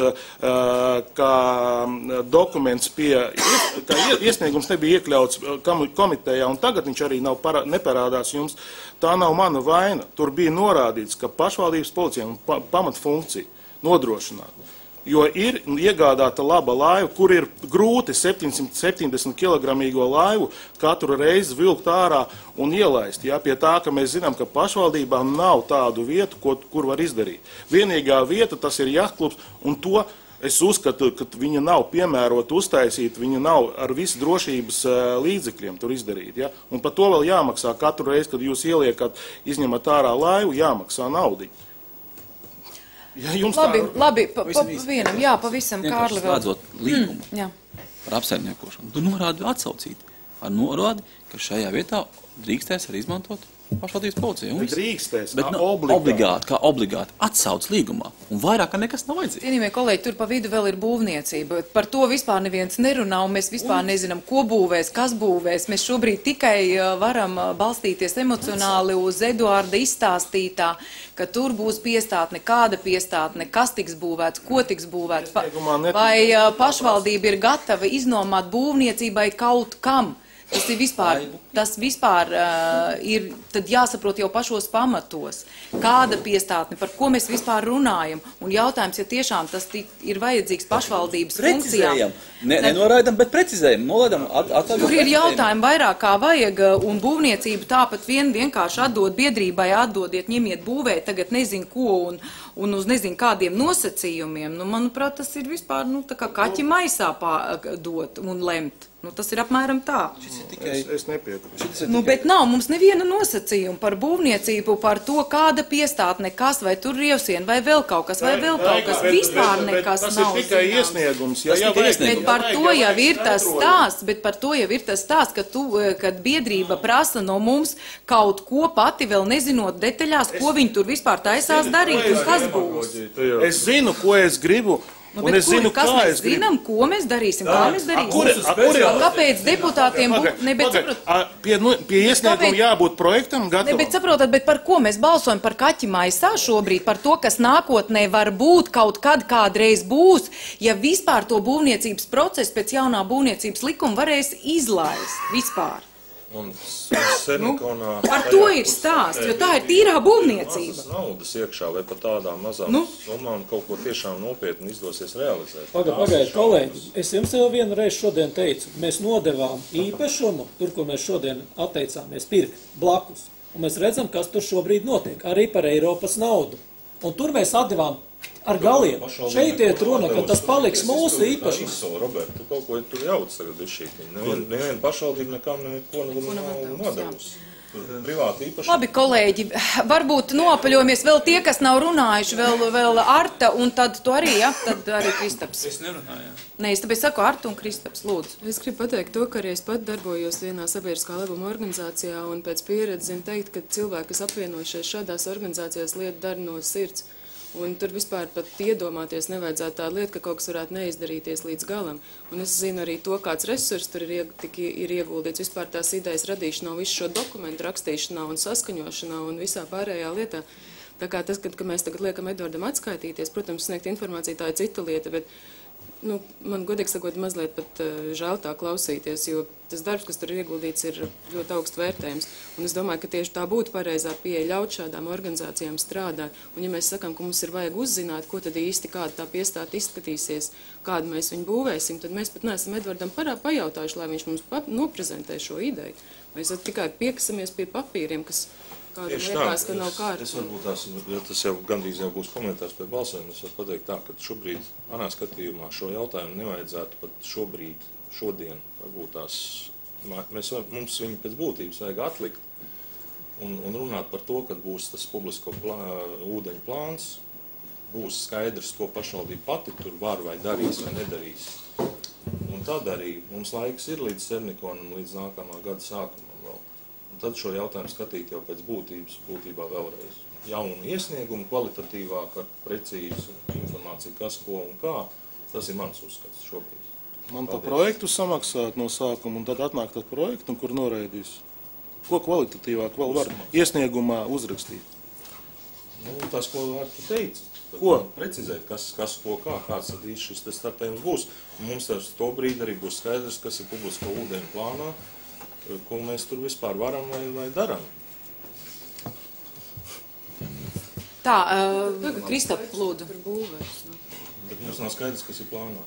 kā dokuments kā iesniegums nebija iekļauts komitejā, un tagad viņš arī neparādās jums, tā nav mana vaina. Tur bija norādīts, ka pašvaldības policijām pamatfunkcija nodrošināt. Jo ir iegādāta laba laiva, kur ir grūti 770 kg laivu katru reizi vilkt ārā un ielaist. Ja, pie tā, ka mēs zinām, ka pašvaldībām nav tādu vietu, kur var izdarīt. Vienīgā vieta tas ir jahtklubs, un to es uzskatu, ka viņa nav piemērota uztaisīt, viņa nav ar visu drošības līdzekļiem tur izdarīt. Ja? Un par to vēl jāmaksā katru reizi, kad jūs ieliekat, izņemat ārā laivu, jāmaksā naudiņu. Ja labi, vienam, jā, pavisam, Kārli vēl. Slēdzot līgumu par apsaimniekošanu, tu norādi atsaucīti ar norādi, ka šajā vietā drīkstēs arī izmantot pašvaldības policija. Drīkstēs, kā obligāti atsauc līgumā. Un vairāk nekas nav vajadzīgs. Cienījamie kolēģi, tur pa vidu vēl ir būvniecība. Par to vispār neviens nerunā, un mēs vispār nezinām, ko būvēs, kas būvēs. Mēs šobrīd tikai varam balstīties emocionāli uz Eduarda izstāstītā, ka tur būs piestātne, kāda piestātne, kas tiks būvēts, ko tiks būvēts. Vai pašvaldība ir gatava iznomāt būvniecībai kaut kam? Tas vispār ir tad jāsaprot jau pašos pamatos, kāda piestātne, par ko mēs vispār runājam. Un jautājums, ja tiešām tas ir vajadzīgs pašvaldības funkcijām. Nenoraidam, bet precizējam. Tur ir jautājumi vairāk kā vajag, un būvniecību tāpat vienkārši atdod biedrībai, atdodiet, ņemiet būvēt, tagad nezinu ko, un uz nezinu kādiem nosacījumiem, nu, manuprāt, tas ir vispār, nu, tā kā kaķi maisā dot un lemt. Nu, tas ir apmēram tā. Es nepiekrītu. Nu, bet nav mums neviena nosacījuma par būvniecību, par to, kāda piestātne, kas, vai tur rievsien, vai vēl kaut kas, vai vēl kaut kas. Vispār nekas nav zināms. Tas ir tikai iesniegums. Bet par to jau ir tas stāsts, kad biedrība prasa no mums kaut ko pati vēl nezinot detaļās, ko viņi tur vispār taisās darīt un kas būs. Es zinu, ko es gribu. Nu, un es zinu, kā mēs zinām, ko mēs darīsim, kā mēs darīsim. Kāpēc deputātiem būtu... Pie iesnieguma jābūt projektam gatavam. Bet saprotat, bet par ko mēs balsojam? Par kaķi maisā šobrīd, par to, kas nākotnē var būt, kaut kad kādreiz būs, ja vispār to būvniecības procesu pēc jaunā būvniecības likuma varēs izlaist vispār. Par to ir stāsts, jo tā ir tīrā būvniecība. Mazas naudas iekšā vai pat tādām mazām summām kaut ko tiešām nopietni izdosies realizēt. Pagaidiet, kolēģi, es jums jau vienu reizi šodien teicu, mēs nodevām īpašumu, tur, ko mēs šodien atteicāmies pirkt, blakus. Un mēs redzam, kas tur šobrīd notiek, arī par Eiropas naudu. Un tur mēs atdevām ar galiem. Šeit iet runa, ka tas paliks mūsu īpašums. Robert, tu kaut ko tur jauc tagad izšķīt. Neviena pašvaldība nekam neko nav nodevusi. Privāti īpašums. Labi, kolēģi, varbūt nopaļojamies vēl tie, kas nav runājuši, vēl Arta, un tad tu arī, ja? Tad arī Kristaps. Es nerunāju. Nē, es tāpēc saku Arta un Kristaps, lūdzu. Es gribu pateikt to, ka arī es pat darbojos vienā sabiedriskā labuma organizācijā, un pēc pieredzes zinu teikt, ka cilvēki, kas apvienojušies šādās organizācijās, lietu dara no sirds. Un tur vispār pat iedomāties nevajadzētu tādu lietu, ka kaut kas varētu neizdarīties līdz galam. Un es zinu arī to, kāds resurs tur ir ieguldīts vispār tās idejas radīšanā, visu šo dokumentu rakstīšanā un saskaņošanā un visā pārējā lietā. Tā kā tas, kad mēs tagad liekam Edvardam atskaitīties, protams, sniegt informāciju, tā ir cita lieta, bet man godīgi sakot mazliet pat žēl tā klausīties, jo tas darbs, kas tur ir ieguldīts, ir ļoti augstu vērtējums. Un es domāju, ka tieši tā būtu pareizā pieeja ļaut šādām organizācijām strādāt. Un ja mēs sakām, ka mums ir vajag uzzināt, ko tad īsti kāda tā piestāta izskatīsies, kādu mēs viņu būvēsim, tad mēs pat neesam Edvardam pajautājuši, lai viņš mums noprezentē šo ideju. Mēs tikai piekasamies pie papīriem, kas kādam liekas, ka nav kārtībā. Es varbūt tas jau gandrīz jau būs komentārs pēc balsojuma. Es varu pateikt tā, ka šobrīd, manā skatījumā, šo jautājumu nevajadzētu pat šobrīd, šodien, varbūt mums viņu pēc būtības vajag atlikt un runāt par to, kad būs tas publisko ūdeņu plāns, būs skaidrs, ko pašvaldība pati tur var vai darīs vai nedarīs. Un tad arī mums laiks ir līdz Sernikonam, līdz nākamā gada sākumam vēl. Un tad šo jautājumu skatīt jau pēc būtībā vēlreiz. Jaunu iesniegumu, kvalitatīvāk, ar precīzu informāciju, kas, ko un kā. Tas ir mans uzskats šobrīd. Man pa projektu samaksāt no sākuma un tad atnāk tad projektu, kur noraidīs. Ko kvalitatīvāk vēl var iesniegumā uzrakstīt? Tas, ko tu teici. Ko? Precizēt, kas, ko, kā, kāds tad šis startējums būs. Mums tas to brīdi arī būs skaidrs, kas ir publisko ūdeņu plānā, ko mēs tur vispār varam vai daram. Tā, Kristap, lūdzu. Bet mums nav skaidrs, kas ir plānā.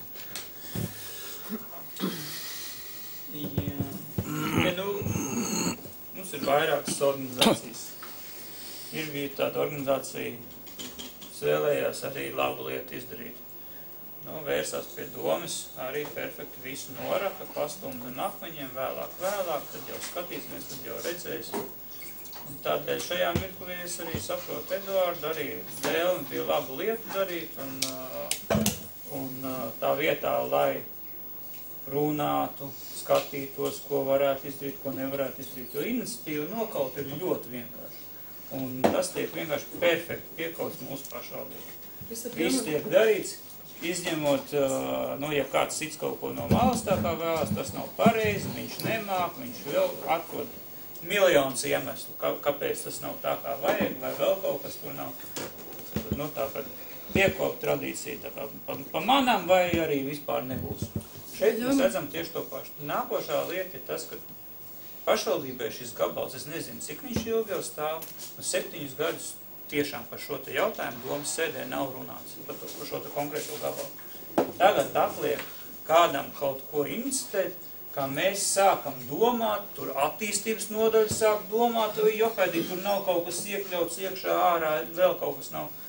Jā. Mums ir vairākas organizācijas. Ir bija tāda organizācija, kas vēlējās arī labu lietu izdarīt. Vērsās pie domas, arī perfekti visu noraka, pastumda nakmeņiem, vēlāk, tad jau skatīsimies, tad jau redzēsim. Un tādēļ šajā mirklī es arī saprotu Eduārdu, arī vēlmi bija labu lietu darīt, un tā vietā, lai runātu, skatītos, ko varētu izdarīt, ko nevarētu izdarīt, jo iniciatīva nokaut ir ļoti vienkārši. Un tas tiek vienkārši perfekti piekauts mūsu pašvaldībā. Viss tiek darīts, izņemot, ja kāds cits kaut ko no malas tā kā vēlas, tas nav pareizi, viņš nemāk, viņš vēl atkod miljonus iemeslu, kāpēc tas nav tā kā vajag, vai vēl kaut kas tur nav. Tā kā piekop tradīcija, tā kā pa manām vai arī vispār nebūs. Šeit mēs redzam tieši to pašu. Nākošā lieta ir tas, ka pašvaldībai šis gabals, es nezinu, cik viņš ilgi jau stāv, 7 gadus tiešām par šo te jautājumu domas sēdē nav runāts, par šo te konkrēto gabalu. Tagad atliek kādam kaut ko iniciēt, kā mēs sākam domāt, tur attīstības nodaļa sāk domāt, johaidī, tur nav kaut kas iekļauts iekšā ārā, vēl kaut kas nav.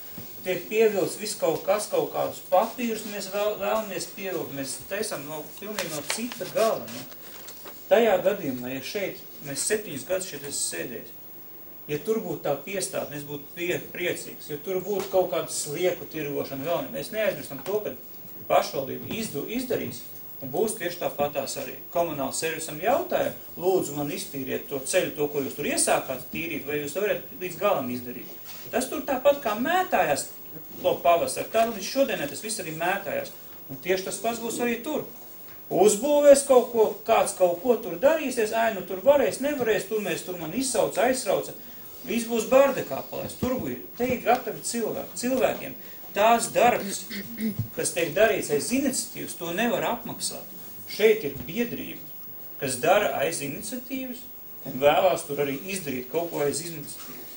tiek pievilts viss kaut kas, kaut kādus papīrus mēs vēlamies pievilkt, mēs taisam pilnīgi no cita gala. Ne? Tajā gadījumā, ja šeit mēs 7 gadus šeit esam sēdējis, ja tur būtu tā piestāde, mēs būtu priecīgs, ja tur būtu kaut kāda slieku tirgošana vēl, mēs neaizmirstam to, ka pašvaldība izdarīs, un būs tieši tāpatās arī. Komunāla servisam jautāja, lūdzu man iztīriet to ceļu, to, ko jūs tur iesākāt tīrīt, vai jūs varat līdz galam izdarīt. Tas tur tāpat kā mētājās to pavasaru, tā līdz šodienai tas viss arī mētājās. Un tieši tas pats būs arī tur. Uzbūvēs kaut ko, kāds kaut ko tur darīsies, nu tur varēs, nevarēs, tur man izsauca, aizsrauca. Viss būs bardekā palēs. Tur te ir gatavi cilvēkiem. Tās darbs, kas tiek darīts aiz iniciatīvas, to nevar apmaksāt. Šeit ir biedrība, kas dara aiz iniciatīvas un vēlās tur arī izdarīt kaut ko aiz iniciatīvas.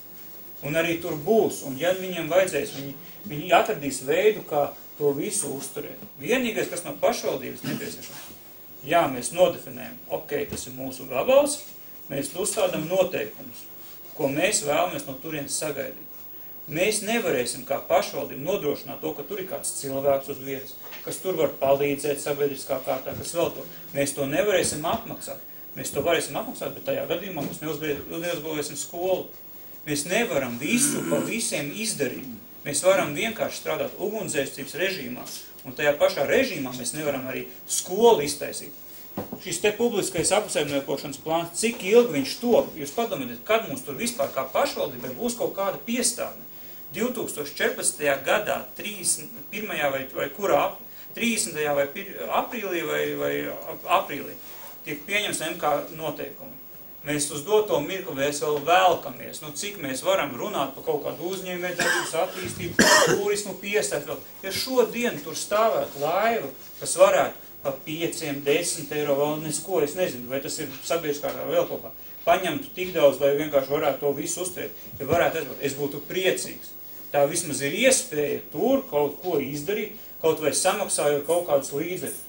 Un arī tur būs, un ja viņiem vajadzēs, viņi atradīs veidu, kā to visu uzturēt. Vienīgais, kas no pašvaldības nepieciešams, jā, mēs nodefinējam, ok, tas ir mūsu gabals, mēs uzstādām noteikumus, ko mēs vēlamies no turienes sagaidīt. Mēs nevarēsim kā pašvaldība nodrošināt to, ka tur ir kāds cilvēks uz vietas, kas tur var palīdzēt sabiedriskā kārtā, kas vēl to. Mēs to nevarēsim apmaksāt. Mēs to varēsim apmaksāt, bet tajā gadījumā mēs neuzbūvēsim skolu. Mēs nevaram visu pa visiem izdarīt. Mēs varam vienkārši strādāt ugunsdzēsības režīmā, un tajā pašā režīmā mēs nevaram arī skolu iztaisīt. Šis te publiskais apsaimniekošanas plāns, cik ilgi viņš top, jūs padomājiet, kad mums tur vispār kā pašvaldībai būs kaut kāda piestāde. 2014. gadā, 31. vai kurā, 30. vai aprīlī vai aprīlī, tiek pieņems MK noteikumi. Mēs uz doto mirkli vēl velkamies, cik mēs varam runāt par kaut kādu uzņēmējdarbības attīstību, turismu piestādi vēl. Ja šodien tur stāvētu laiva, kas varētu pa 5, 10 eiro vēl nesko, es nezinu, vai tas ir sabiedriskā vēl kaut kā, paņemtu tik daudz, lai vienkārši varētu to visu uzturēt. Ja varētu aizvāt, es būtu priecīgs. Tā vismaz ir iespēja tur kaut ko izdarīt, kaut vai samaksājot kaut kādus līdzekļus.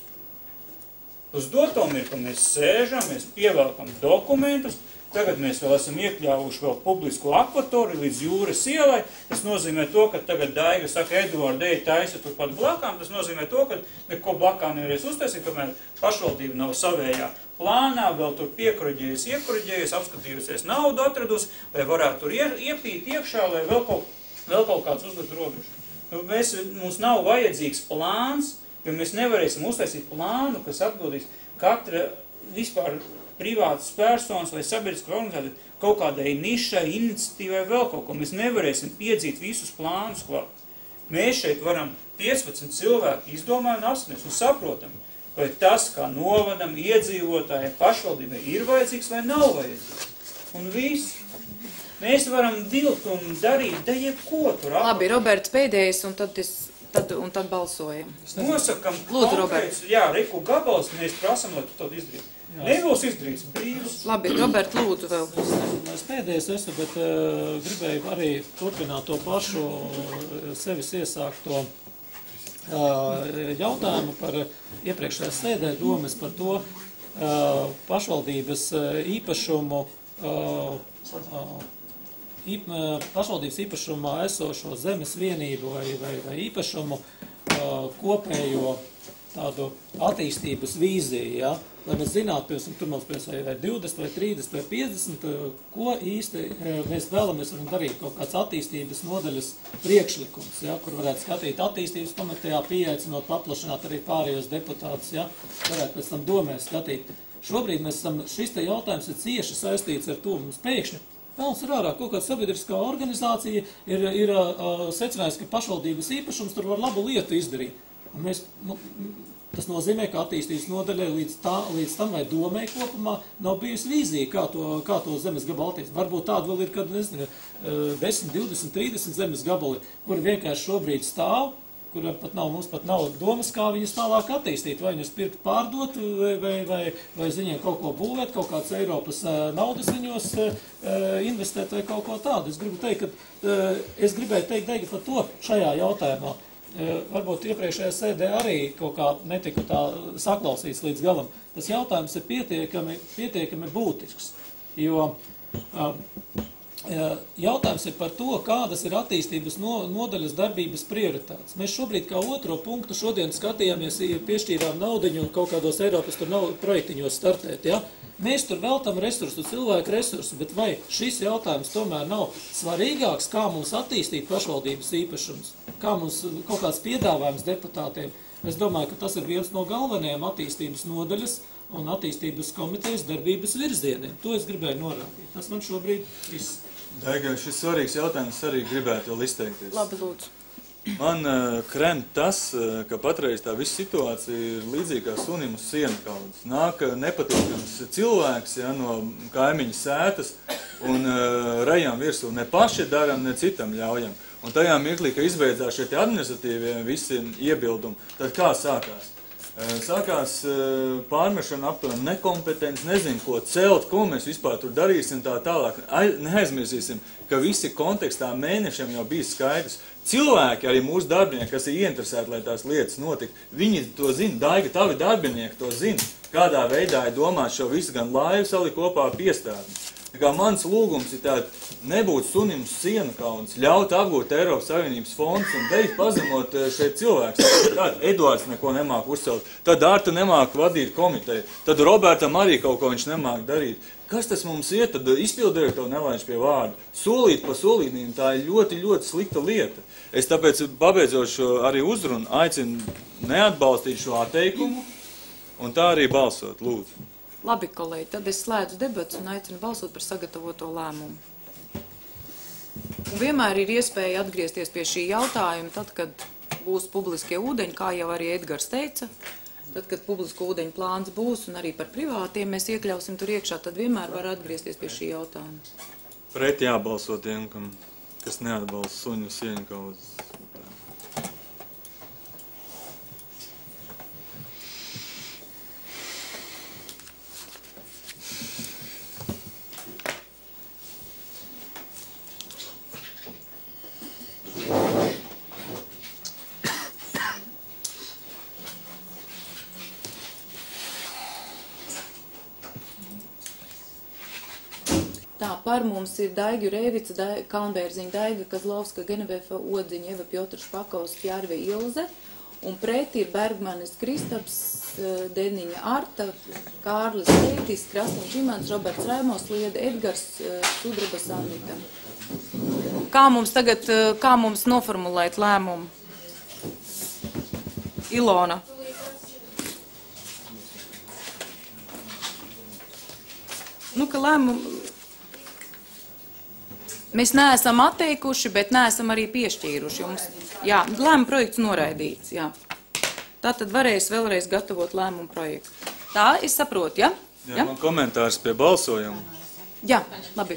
Uz doto mirkli mēs sēžam, mēs pievelkam dokumentus, tagad mēs vēl esam iekļāvuši vēl publisko akvatoru līdz jūras ielai. Tas nozīmē to, ka tagad Daiga saka, Eduarda, ej taisa turpat blakām. Tas nozīmē to, ka neko blakām nevarēs uztaisīt, kamēr pašvaldība nav savējā plānā, vēl tur iekuraģējies, apskatījusies naudu atradusi, lai varētu tur iepīt iekšā, lai vēl kaut kāds uzlikt robežu. Mums nav vajadzīgs plāns, jo mēs nevarēsim uztaisīt plānu, kas atbildīs katra vispār privātas personas vai sabiedriskā organizācija kaut kādai nišai, iniciatīvai vēl kaut ko. Mēs nevarēsim piedzīt visus plānus klāt. Mēs šeit varam 15 cilvēku izdomāt un apspriest un saprotam, vai tas, kā novadam, iedzīvotājiem, pašvaldībai ir vajadzīgs vai nav vajadzīgs. Un viss. Mēs varam vilkt un darīt, da jebko tur. Labi, Roberts pēdējais, un tad balsojam. Nosakam Lūdzu, Roberts. Jā, reku gabals, mēs prasam, lai tu to izdarītu. Nebūs izdarīts brīvs. Labi, Robert, lūdzu vēl. Es pēdējais esmu, bet gribēju arī turpināt to pašu sevis iesākto jautājumu par iepriekšējā sēdē domas par to pašvaldības īpašumu, pašvaldības īpašumā esošo zemes vienību vai īpašumu kopējo tādu attīstības vīziju, ja? Lai mēs zinātu, tur mums pēc vai 20, vai 30, vai 50, ko īsti mēs vēlamies varam darīt, kaut kāds attīstības nodaļas priekšlikums, ja? Kur varētu skatīt attīstības komitejā, pieaicinot, paplašināt arī pārējos deputātus, ja? Varētu pēc tam domē skatīt. Šobrīd mēs esam, šis te jautājums ir cieši saistīts ar to, mums pēkšņi pelns ir ārā, kaut kāda sabiedriskā organizācija ir secinājusi, ka pašvaldības īpašums tur var labu lietu izdarīt. Un mēs, tas nozīmē, ka attīstības nodaļai līdz tam vai domai kopumā nav bijusi vīzija, kā to zemes gabalu attīstīt. Varbūt tāda vēl ir, kad, nezinu, 10, 20, 30 zemes gabali, kuri vienkārši šobrīd stāv, kuriem mums pat nav domas, kā viņus tālāk attīstīt, vai viņus pirkt, pārdot, vai viņiem kaut ko būvēt, kaut kāds Eiropas naudas viņos investēt vai kaut ko tādu. Es gribēju teikt par to šajā jautājumā. Varbūt iepriekšējā sēdē arī kaut kā netika tā saklausīts līdz galam. Tas jautājums ir pietiekami būtisks, jo Jautājums ir par to, kādas ir attīstības nodaļas darbības prioritātes. Mēs šobrīd kā otro punktu šodien skatījāmies, piešķīrām naudiņu kaut kādos Eiropas projektiņos startēt. Ja? Mēs tur veltam resursu, cilvēku resursu, bet vai šis jautājums tomēr nav svarīgāks, kā mums attīstīt pašvaldības īpašums, kā mums kaut kāds piedāvājums deputātiem? Es domāju, ka tas ir viens no galvenajiem attīstības nodaļas un attīstības komitejas darbības virzieniem. To es gribēju norādīt. Tas man šobrīd viss. Daiga, šis svarīgs jautājums arī gribētu vēl izteikties. Labi, lūdzu. Man krem tas, ka patreiz tā visa situācija ir līdzīga kā sunim uz sienu kaudzes. Nāk nepatīkams cilvēks, ja, no kaimiņa sētas un rejam virsū. Ne paši daram, ne citam ļaujam. Un tajā mirklī, ka izbeidzās šie administratīvie visi iebildumi, tad kā sākās? Sākās pārmešana aptuveni nekompetents, nezinu, ko celt, ko mēs vispār tur darīsim tā tālāk. Neaizmirsīsim, ka visi kontekstā mēnešiem jau bija skaidrs. Cilvēki, arī mūsu darbinieki, kas ir ieinteresēti, lai tās lietas notika, viņi to zina. Daiga, tavi darbinieki to zina, kādā veidā ir domāt šo visu gan laivu salikt kopā ar piestādi. Tā kā mans lūgums ir tād, nebūt sunim uz sienu kauns, ļaut apgūt Eiropas Savienības fondus un beigt pazemot šeit cilvēks. Tad Eduards neko nemāk uzcelt, tad Arta nemāk vadīt komiteju, tad Robertam arī kaut ko viņš nemāk darīt. Kas tas mums ir? Tad izpildirektoru nelaiž pie vārdu. Solīt pa solītnīm, tā ir ļoti, ļoti slikta lieta. Es tāpēc, pabeidzot šo arī uzrunu, aicinu neatbalstīt šo atteikumu un tā arī balsot, lūdzu. Labi, kolēģi, tad es slēdzu debats un aicinu balsot par sagatavoto lēmumu. Un vienmēr ir iespēja atgriezties pie šī jautājuma, tad, kad būs publiskie ūdeņi, kā jau arī Edgars teica, tad, kad publisko ūdeņu plāns būs un arī par privātiem mēs iekļausim tur iekšā, tad vienmēr var atgriezties pie šī jautājuma. Pret jābalso tiem, kas neatbalsta suņu sieņu kaudzes. Tā, par mums ir Daiga Rēvica, Kalnbērziņa, Daiga Kazlovska, Genevefa, Odziņa, Eva Piotra Špakovs, Pjārve Ilze, un pret ir Bergmanis Kristaps, Deniņa Arta, Kārlis Teitis, Krasniņš Žimants, Roberts Raimos, Lieda Edgars, Sudrabas Anita. Kā mums noformulēt lēmumu? Ilona. Nu, ka lēmumu mēs neesam atteikuši, bet neesam arī piešķīruši. Jā, lēmuma projekts noraidīts, jā. Tātad varēs vēlreiz gatavot lēmumu projektu. Tā, es saprotu, ja? Jā, man komentārs pie balsojuma. Jā, labi.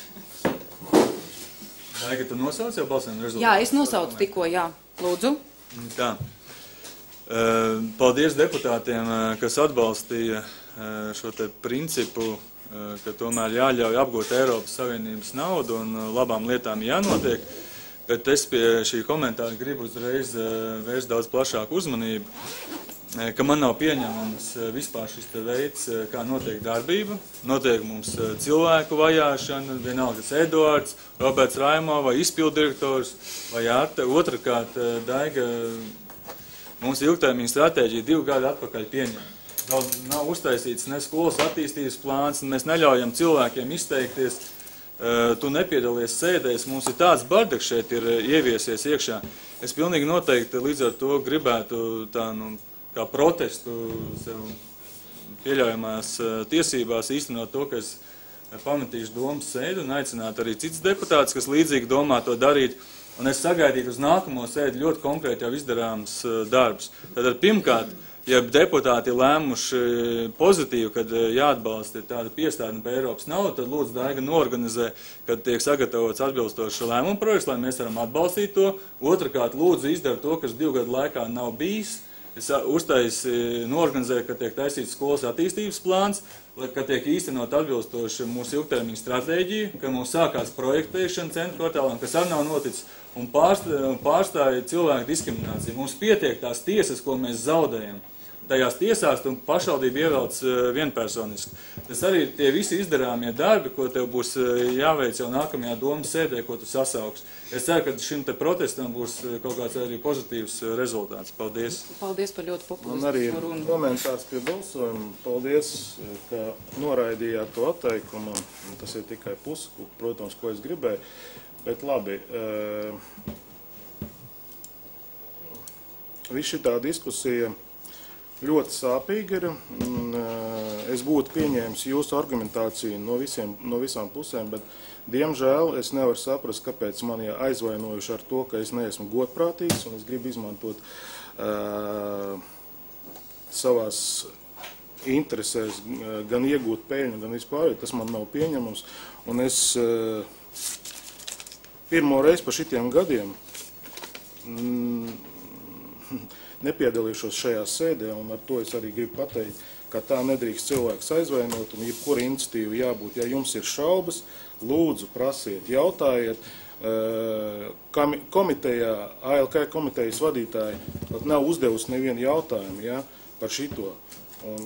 Daiga, tu nosauc jau balsojumu rezultātu? Jā, es nosaucu tikko, jā. Lūdzu. Tā. Paldies deputātiem, kas atbalstīja šo te principu, ka tomēr jāļauj apgūt Eiropas Savienības naudu un labām lietām jānotiek, bet es pie šī komentāra gribu uzreiz vērst daudz plašāku uzmanību, ka man nav pieņemams vispār šis te veids, kā notiek darbība. Notiek mums cilvēku vajāšana, vienalga tas Eduards, Roberts Raimo vai izpildirektors vai Arta. Otrakārt, Daiga, mums ilgtermiņa stratēģija 2 gadu atpakaļ pieņem. Vēl nav uztaisīts ne skolas attīstības plāns, un mēs neļaujam cilvēkiem izteikties. Tu nepiedalies sēdēs, mums ir tāds bardaks šeit ir ieviesies iekšā. Es pilnīgi noteikti līdz ar to gribētu tā, kā protestu sev pieļaujamās tiesībās īstenot to, ka es pametīšu domas sēdi un aicinātu arī cits deputāts, kas līdzīgi domā to darīt. Un es sagaidītu uz nākamo sēdi ļoti konkrēti jau izdarāms darbs. Tātad pirmkārt, ja deputāti ir lēmuši pozitīvi, kad jāatbalsta tāda piestāde par Eiropas naudu, tad lūdzu Daiga norganizē, kad tiek sagatavots atbilstošs lēmuma projekts, lai mēs varam atbalstīt to. Otrakārt, lūdzu izdara to, kas 2 gadu laikā nav bijis. Es norganizēju, ka tiek taisīts skolas attīstības plāns, ka tiek īstenot atbilstoši mūsu ilgtermiņa stratēģiju, ka mums sākās projektēšana centru kvartālām, kas arī nav noticis, un pārstāja cilvēku diskrimināciju. Mums pietiek tās tiesas, ko mēs zaudējam. tajās tiesās un pašvaldība ievelc vienpersoniski. Tas arī tie visi izdarāmie darbi, ko tev būs jāveic jau nākamajā domas sēdē, ko tu sasauks. Es ceru, ka šim te protestam būs kaut kāds arī pozitīvs rezultāts. Paldies. Paldies par ļoti populistisku Man arī runu. komentārs pie balsojuma. Paldies, ka noraidījāt to atteikumu. Tas ir tikai pusi, protams, ko es gribēju. Bet labi, viss šitā diskusija ļoti sāpīga ir. Es būtu pieņēmis jūsu argumentāciju no visām pusēm, bet, diemžēl, es nevaru saprast, kāpēc mani aizvainojuši ar to, ka es neesmu godprātīgs un es gribu izmantot savās interesēs gan iegūt peļņu, gan vispār. Tas man nav pieņemams. Un es pirmo reizi pa šitiem gadiem nepiedalīšos šajā sēdē, un ar to es arī gribu pateikt, ka tā nedrīkst cilvēks aizvainot, un jebkura iniciatīva jābūt. Ja jums ir šaubas, lūdzu, prasiet, jautājiet. Komitejā, ALK komitejas vadītāji nav uzdevusi nevienu jautājumu, ja, par šito. Un,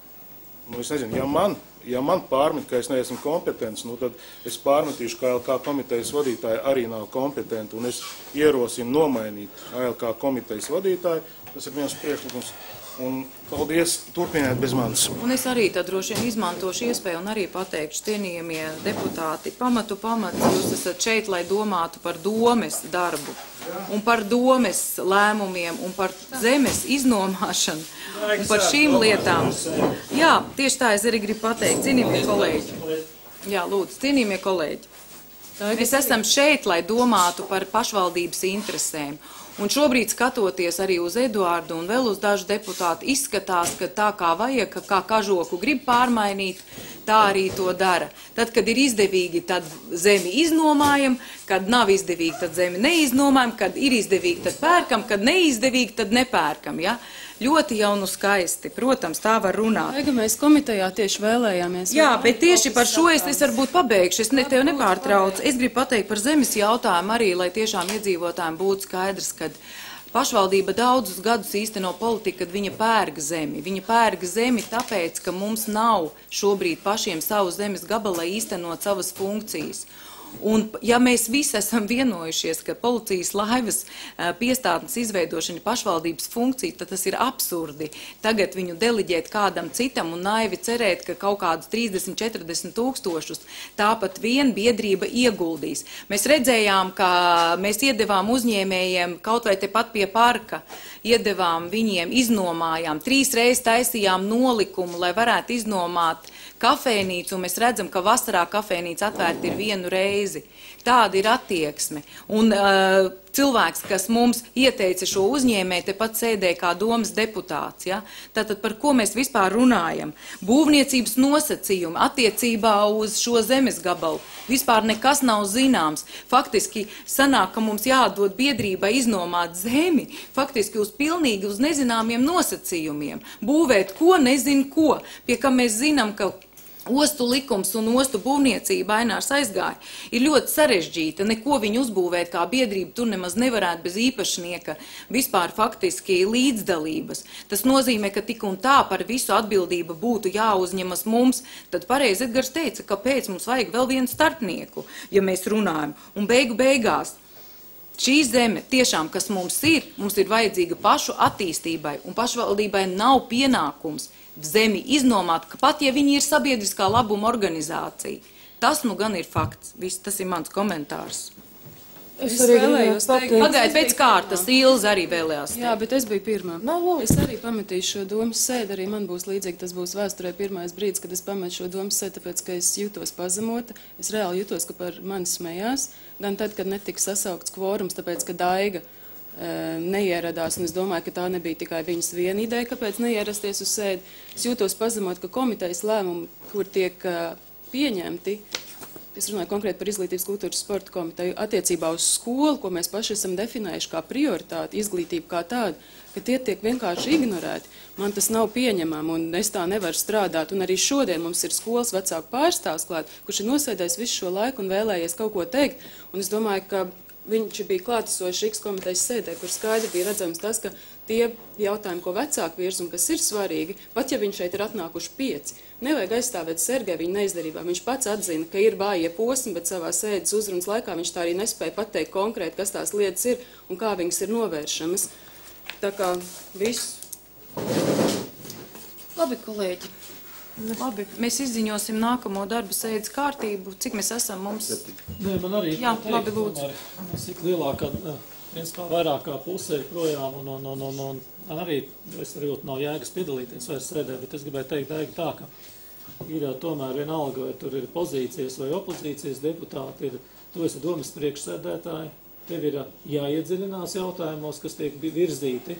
es nezinu, ja man pārmet, ka es neesmu kompetents, tad es pārmetīšu, ka ALK komitejas vadītāji arī nav kompetenti, un es ierosinu nomainīt ALK komitejas vadītāju. Tas ir viens priekšlikums. Un paldies, turpiniet bez manis. Un es arī tad droši vien izmantošu iespēju un arī pateikšu, cienījamie deputāti, pamatu, jūs esat šeit, lai domātu par domes darbu un par domes lēmumiem un par zemes iznomāšanu un par šīm lietām. Jā, tieši tā es arī gribu pateikt, cienījamie kolēģi. Jā, lūdzu, cienījamie kolēģi. Mēs esam šeit, lai domātu par pašvaldības interesēm. Un šobrīd, skatoties arī uz Eduārdu un vēl uz dažu deputātu, izskatās, ka tā kā vajag, kā kažoku grib pārmainīt, tā arī to dara. Tad, kad ir izdevīgi, tad zemi iznomājam, kad nav izdevīgi, tad zemi neiznomājam, kad ir izdevīgi, tad pērkam, kad neizdevīgi, tad nepērkam. Ja? Ļoti jau nu skaisti, protams, tā var runāt. Aiga, mēs komitejā tieši vēlējāmies. Jā, bet tieši par šo es varbūt pabeigšu, es tev nepārtraucu. Es gribu pateikt par zemes jautājumu arī, lai tiešām iedzīvotājiem būtu skaidrs, ka pašvaldība daudzus gadus īsteno politiku, kad viņa pērga zemi. Viņa pērga zemi tāpēc, ka mums nav šobrīd pašiem savu zemes gabalu, lai īstenot savas funkcijas. Un, ja mēs visi esam vienojušies, ka policijas laivas piestātnes izveidošana ir pašvaldības funkcija, tad tas ir absurdi tagad viņu deliģēt kādam citam un naivi cerēt, ka kaut kādus 30–40 tūkstošus tāpat vien biedrība ieguldīs. Mēs redzējām, ka mēs iedevām uzņēmējiem kaut vai tepat pie parka, iedevām viņiem, iznomājām, 3 reizes taisījām nolikumu, lai varētu iznomāt kafejnīcu, un mēs redzam, ka vasarā kafejnīca atvērta ir 1 reizi. Tāda ir attieksme. Un cilvēks, kas mums ieteica šo uzņēmēju, tepat sēdēja kā domas deputāts. Ja? Tātad par ko mēs vispār runājam? Būvniecības nosacījumi attiecībā uz šo zemes gabalu. Vispār nekas nav zināms. Faktiski sanāk, ka mums jādod biedrībai iznomāt zemi, faktiski uz pilnīgi uz nezināmiem nosacījumiem. Būvēt ko, nezinu ko, pie kam mēs zinām, ka ostu likums un ostu būvniecība Ainārs aizgāja, ir ļoti sarežģīta. Neko viņu uzbūvēt kā biedrība tur nemaz nevarētu bez īpašnieka vispār faktiski līdzdalības. Tas nozīmē, ka tik un tā par visu atbildību būtu jāuzņemas mums. Tad pareizi Edgars teica, kāpēc mums vajag vēl vienu starpnieku, ja mēs runājam. Un beigās šī zeme tiešām, kas mums ir vajadzīga pašu attīstībai, un pašvaldībai nav pienākums zemi iznomāt, ka pat ja viņi ir sabiedriskā labuma organizācija. Tas nu gan ir fakts. Viss, tas ir mans komentārs. Es arī vēlējos teikt. Pagaidiet, pēc kārtas Ilza arī vēlējās teikt. Jā, bet es biju pirmā. Es arī pametīšu šo domas sēdi, arī man būs līdzīgi, tas būs vēsturē pirmais brīdis, kad es pametu šo domas sēdi, tāpēc, ka es jūtos pazemota. Es reāli jūtos, ka par mani smējās, gan tad, kad netika sasaukts kvorums, tāpēc, ka Daiga neieradās, un es domāju, ka tā nebija tikai viņas viena ideja, kāpēc neierasties uz sēdi. Es jūtos pazemot, ka komitejas lēmumi, kur tiek pieņemti, es runāju konkrēti par izglītības, kultūras, sporta komiteju, attiecībā uz skolu, ko mēs paši esam definējuši kā prioritāti, izglītību kā tādu, ka tie tiek vienkārši ignorēti. Man tas nav pieņemami, un es tā nevaru strādāt. Un arī šodien mums ir skolas vecāku pārstāvs klāt, kurš ir nosēdējis visu šo laiku un vēlējies kaut ko teikt. Un es domāju, ka viņš bija klātesošs X komitejas sēdē, kur skaidri bija redzams tas, ka tie jautājumi, ko vecāki virz un kas ir svarīgi, pat ja viņš šeit ir atnākuši 5, nevajag aizstāvēt Sergei viņa neizdarībā. Viņš pats atzina, ka ir vājie posmi, bet savā sēdes uzrunas laikā viņš tā arī nespēja pateikt konkrēti, kas tās lietas ir un kā viņas ir novēršamas. Tā kā viss. Labi, kolēģi. Labi, mēs izziņosim nākamo darba sēdes kārtību. Cik mēs esam mums? Nē, man arī jā, labi, lūdzu. Cik lielākā, principā vairāk kā puse ir projām, un arī es arī nav jēgas piedalīties vairs sēdē, bet es gribēju teikt Daiga tā, ka ir tomēr vienalga, vai tur ir pozīcijas vai opozīcijas deputāti, tu esi domas priekšsēdētāji, tev ir jāiedziļinās jautājumos, kas tiek virzīti.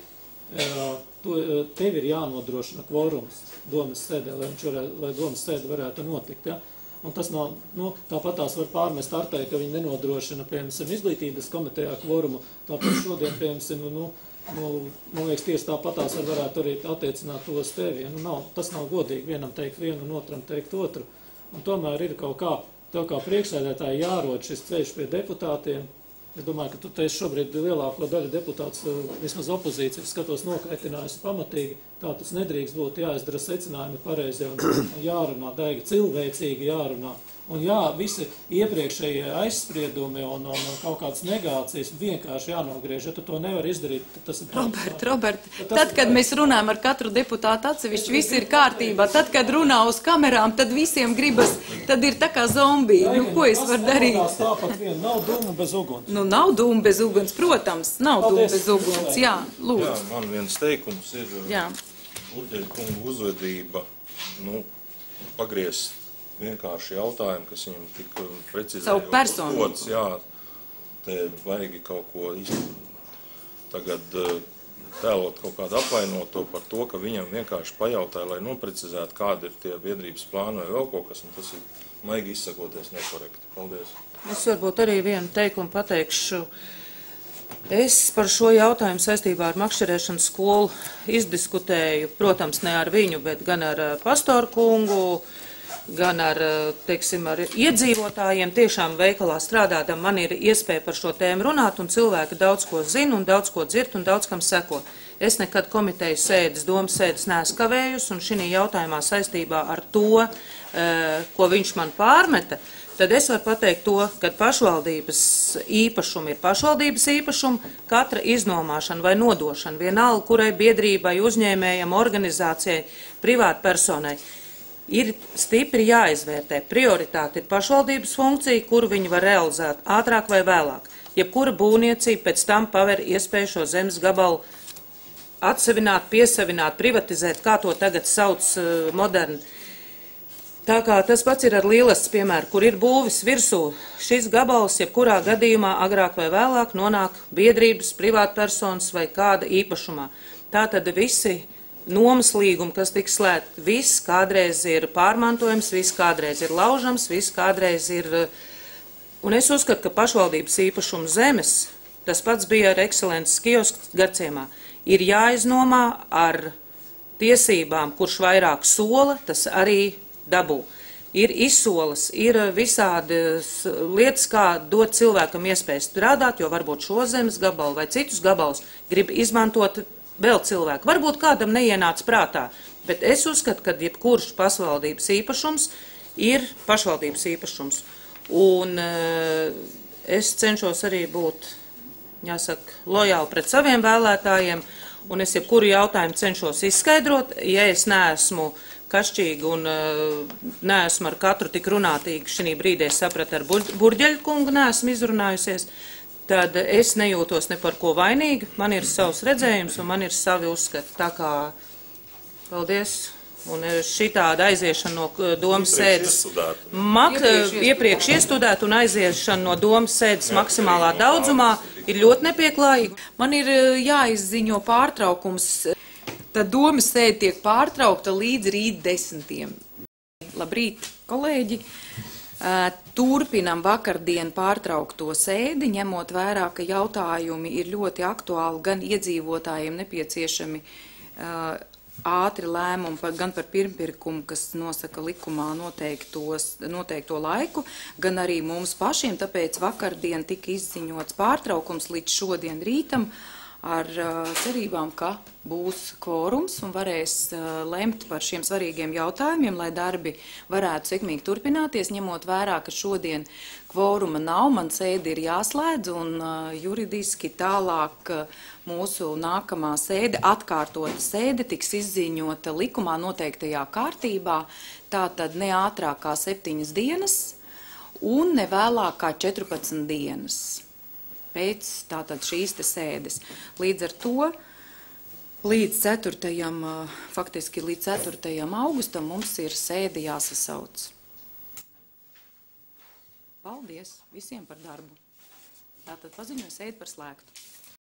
Tev ir jānodrošina kvorums domas sēdē, lai domas sēde varētu notikt. Ja? Un tas nav, tāpat tās var pārmest Artai, ka viņi nenodrošina, piemēram, izglītības komitejā kvorumu. Tāpēc šodien, piemēram, man liekas, tieši tāpat tās varētu arī attiecināt to uz tevi. Ja? Tas nav godīgi vienam teikt vienu un otram teikt otru. Un tomēr ir kaut kā, tev kā priekšsēdētāji jārod šis ceļš pie deputātiem. Es domāju, ka tu teici šobrīd lielāko daļu deputātus, vismaz opozīcijas, skatos nokaitinājusi pamatīgi. Tā tas nedrīkst būt, jāizdara secinājumi pareizi un jārunā, Daiga, cilvēcīgi jārunā. Un jā, visi iepriekšējie aizspriedumi un kaut kādas negācijas vienkārši jānogriež. Ja tu to nevar izdarīt, tad tas ir... Robert, tad, kad mēs runājam ar katru deputātu atsevišķi, viss ir kārtībā. Tad, kad runā uz kamerām, tad visiem gribas, tad ir tā kā zombiji. Ko es varu darīt? Tāpat vien, nav dūmu bez uguns. Nav dūmu bez uguns, protams, nav dūmu bez uguns. Jā, lūdzu. Jā, man viens teikums ir Burģeļa kunga uzvedība, pagriezt vienkārši jautājumi, kas viņam tik precizēja uzdots, jā, te vajag kaut ko tagad tēlot kaut kādu apvainoto par to, ka viņam vienkārši pajautāja, lai noprecizētu, kādi ir tie biedrības plāni vai vēl kaut kas, un tas ir maigi izsakoties nekorekti. Paldies. Es varbūt arī vienu teikumu pateikšu. Es par šo jautājumu saistībā ar makšķerēšanas skolu izdiskutēju, protams, ne ar viņu, bet gan ar pastoru kungu, gan ar, teiksim, ar iedzīvotājiem. Tiešām veikalā strādādam man ir iespēja par šo tēmu runāt, un cilvēki daudz ko zina, un daudz ko dzird, un daudz kam seko. Es nekad komiteju sēdes, domas sēdes neesmu kavējusi, un šī jautājumā saistībā ar to, ko viņš man pārmeta, tad es varu pateikt to, ka pašvaldības īpašumi ir pašvaldības īpašumi, katra iznomāšana vai nodošana, vienalga, kurai biedrībai, uzņēmējam, organizācijai, privātpersonai, ir stipri jāizvērtē. Prioritāte ir pašvaldības funkcija, kuru viņi var realizēt ātrāk vai vēlāk. Jebkura būvniecība pēc tam paver iespēju šo zemes gabalu atsevināt, piesavināt, privatizēt, kā to tagad sauc moderni. Tā kā tas pats ir ar Līlas piemēru, kur ir būvis virsū šis gabals, jebkurā gadījumā agrāk vai vēlāk nonāk biedrības, privātpersonas vai kāda īpašumā. Tātad visi nomas līgumi, kas tiks slēgti, viss kādreiz ir pārmantojams, viss kādreiz ir laužams, viss kādreiz ir... Un es uzskatu, ka pašvaldības īpašuma zemes, tas pats bija ar Ekscelences kiosks Garciemā, ir jāiznomā ar tiesībām, kurš vairāk sola, tas arī dabū. Ir izsolas, ir visādas lietas, kā dot cilvēkam iespēju strādāt, jo varbūt šo zemes gabalu vai citus gabalus grib izmantot vēl cilvēku. Varbūt kādam neienāca prātā, bet es uzskatu, ka jebkurš pašvaldības īpašums ir pašvaldības īpašums. Un es cenšos arī būt, jāsaka, lojāli pret saviem vēlētājiem, un es jebkuru jautājumu cenšos izskaidrot, ja es neesmu kašķīgi un neesmu ar katru tik runātīgi, šī brīdī es sapratu ar Burģeļa kungu, neesmu izrunājusies, tad es nejūtos ne par ko vainīgi, man ir savs redzējums un man ir savi uzskati. Tā kā, paldies, un šitāda aiziešana no domas sēdes, iepriekš iestudēt un aiziešana no domas sēdes maksimālā daudzumā ir ļoti nepieklājīga. Man ir jāizziņo pārtraukums. Tad domas sēde tiek pārtraukta līdz rīt 10. Labrīt, kolēģi! Turpinam vakardien pārtraukto sēdi, ņemot vērā, ka jautājumi ir ļoti aktuāli, gan iedzīvotājiem nepieciešami ātri lēmumi gan par pirmpirkumu, kas nosaka likumā noteikto laiku, gan arī mums pašiem, tāpēc vakardien tika izziņots pārtraukums līdz šodien rītam ar cerībām, ka būs kvorums un varēs lemt par šiem svarīgiem jautājumiem, lai darbi varētu sekmīgi turpināties, ņemot vērā, ka šodien kvoruma nav, man sēde ir jāslēdz un juridiski tālāk mūsu nākamā sēde, atkārtota sēde, tiks izziņota likumā noteiktajā kārtībā, tātad ne ātrāk kā 7 dienas un ne vēlāk kā 14 dienas pēc tātad šīs te sēdes. Līdz ar to, faktiski līdz 4. augustam mums ir sēde jāsasauc. Paldies visiem par darbu. Tātad paziņoju sēdi par slēgtu.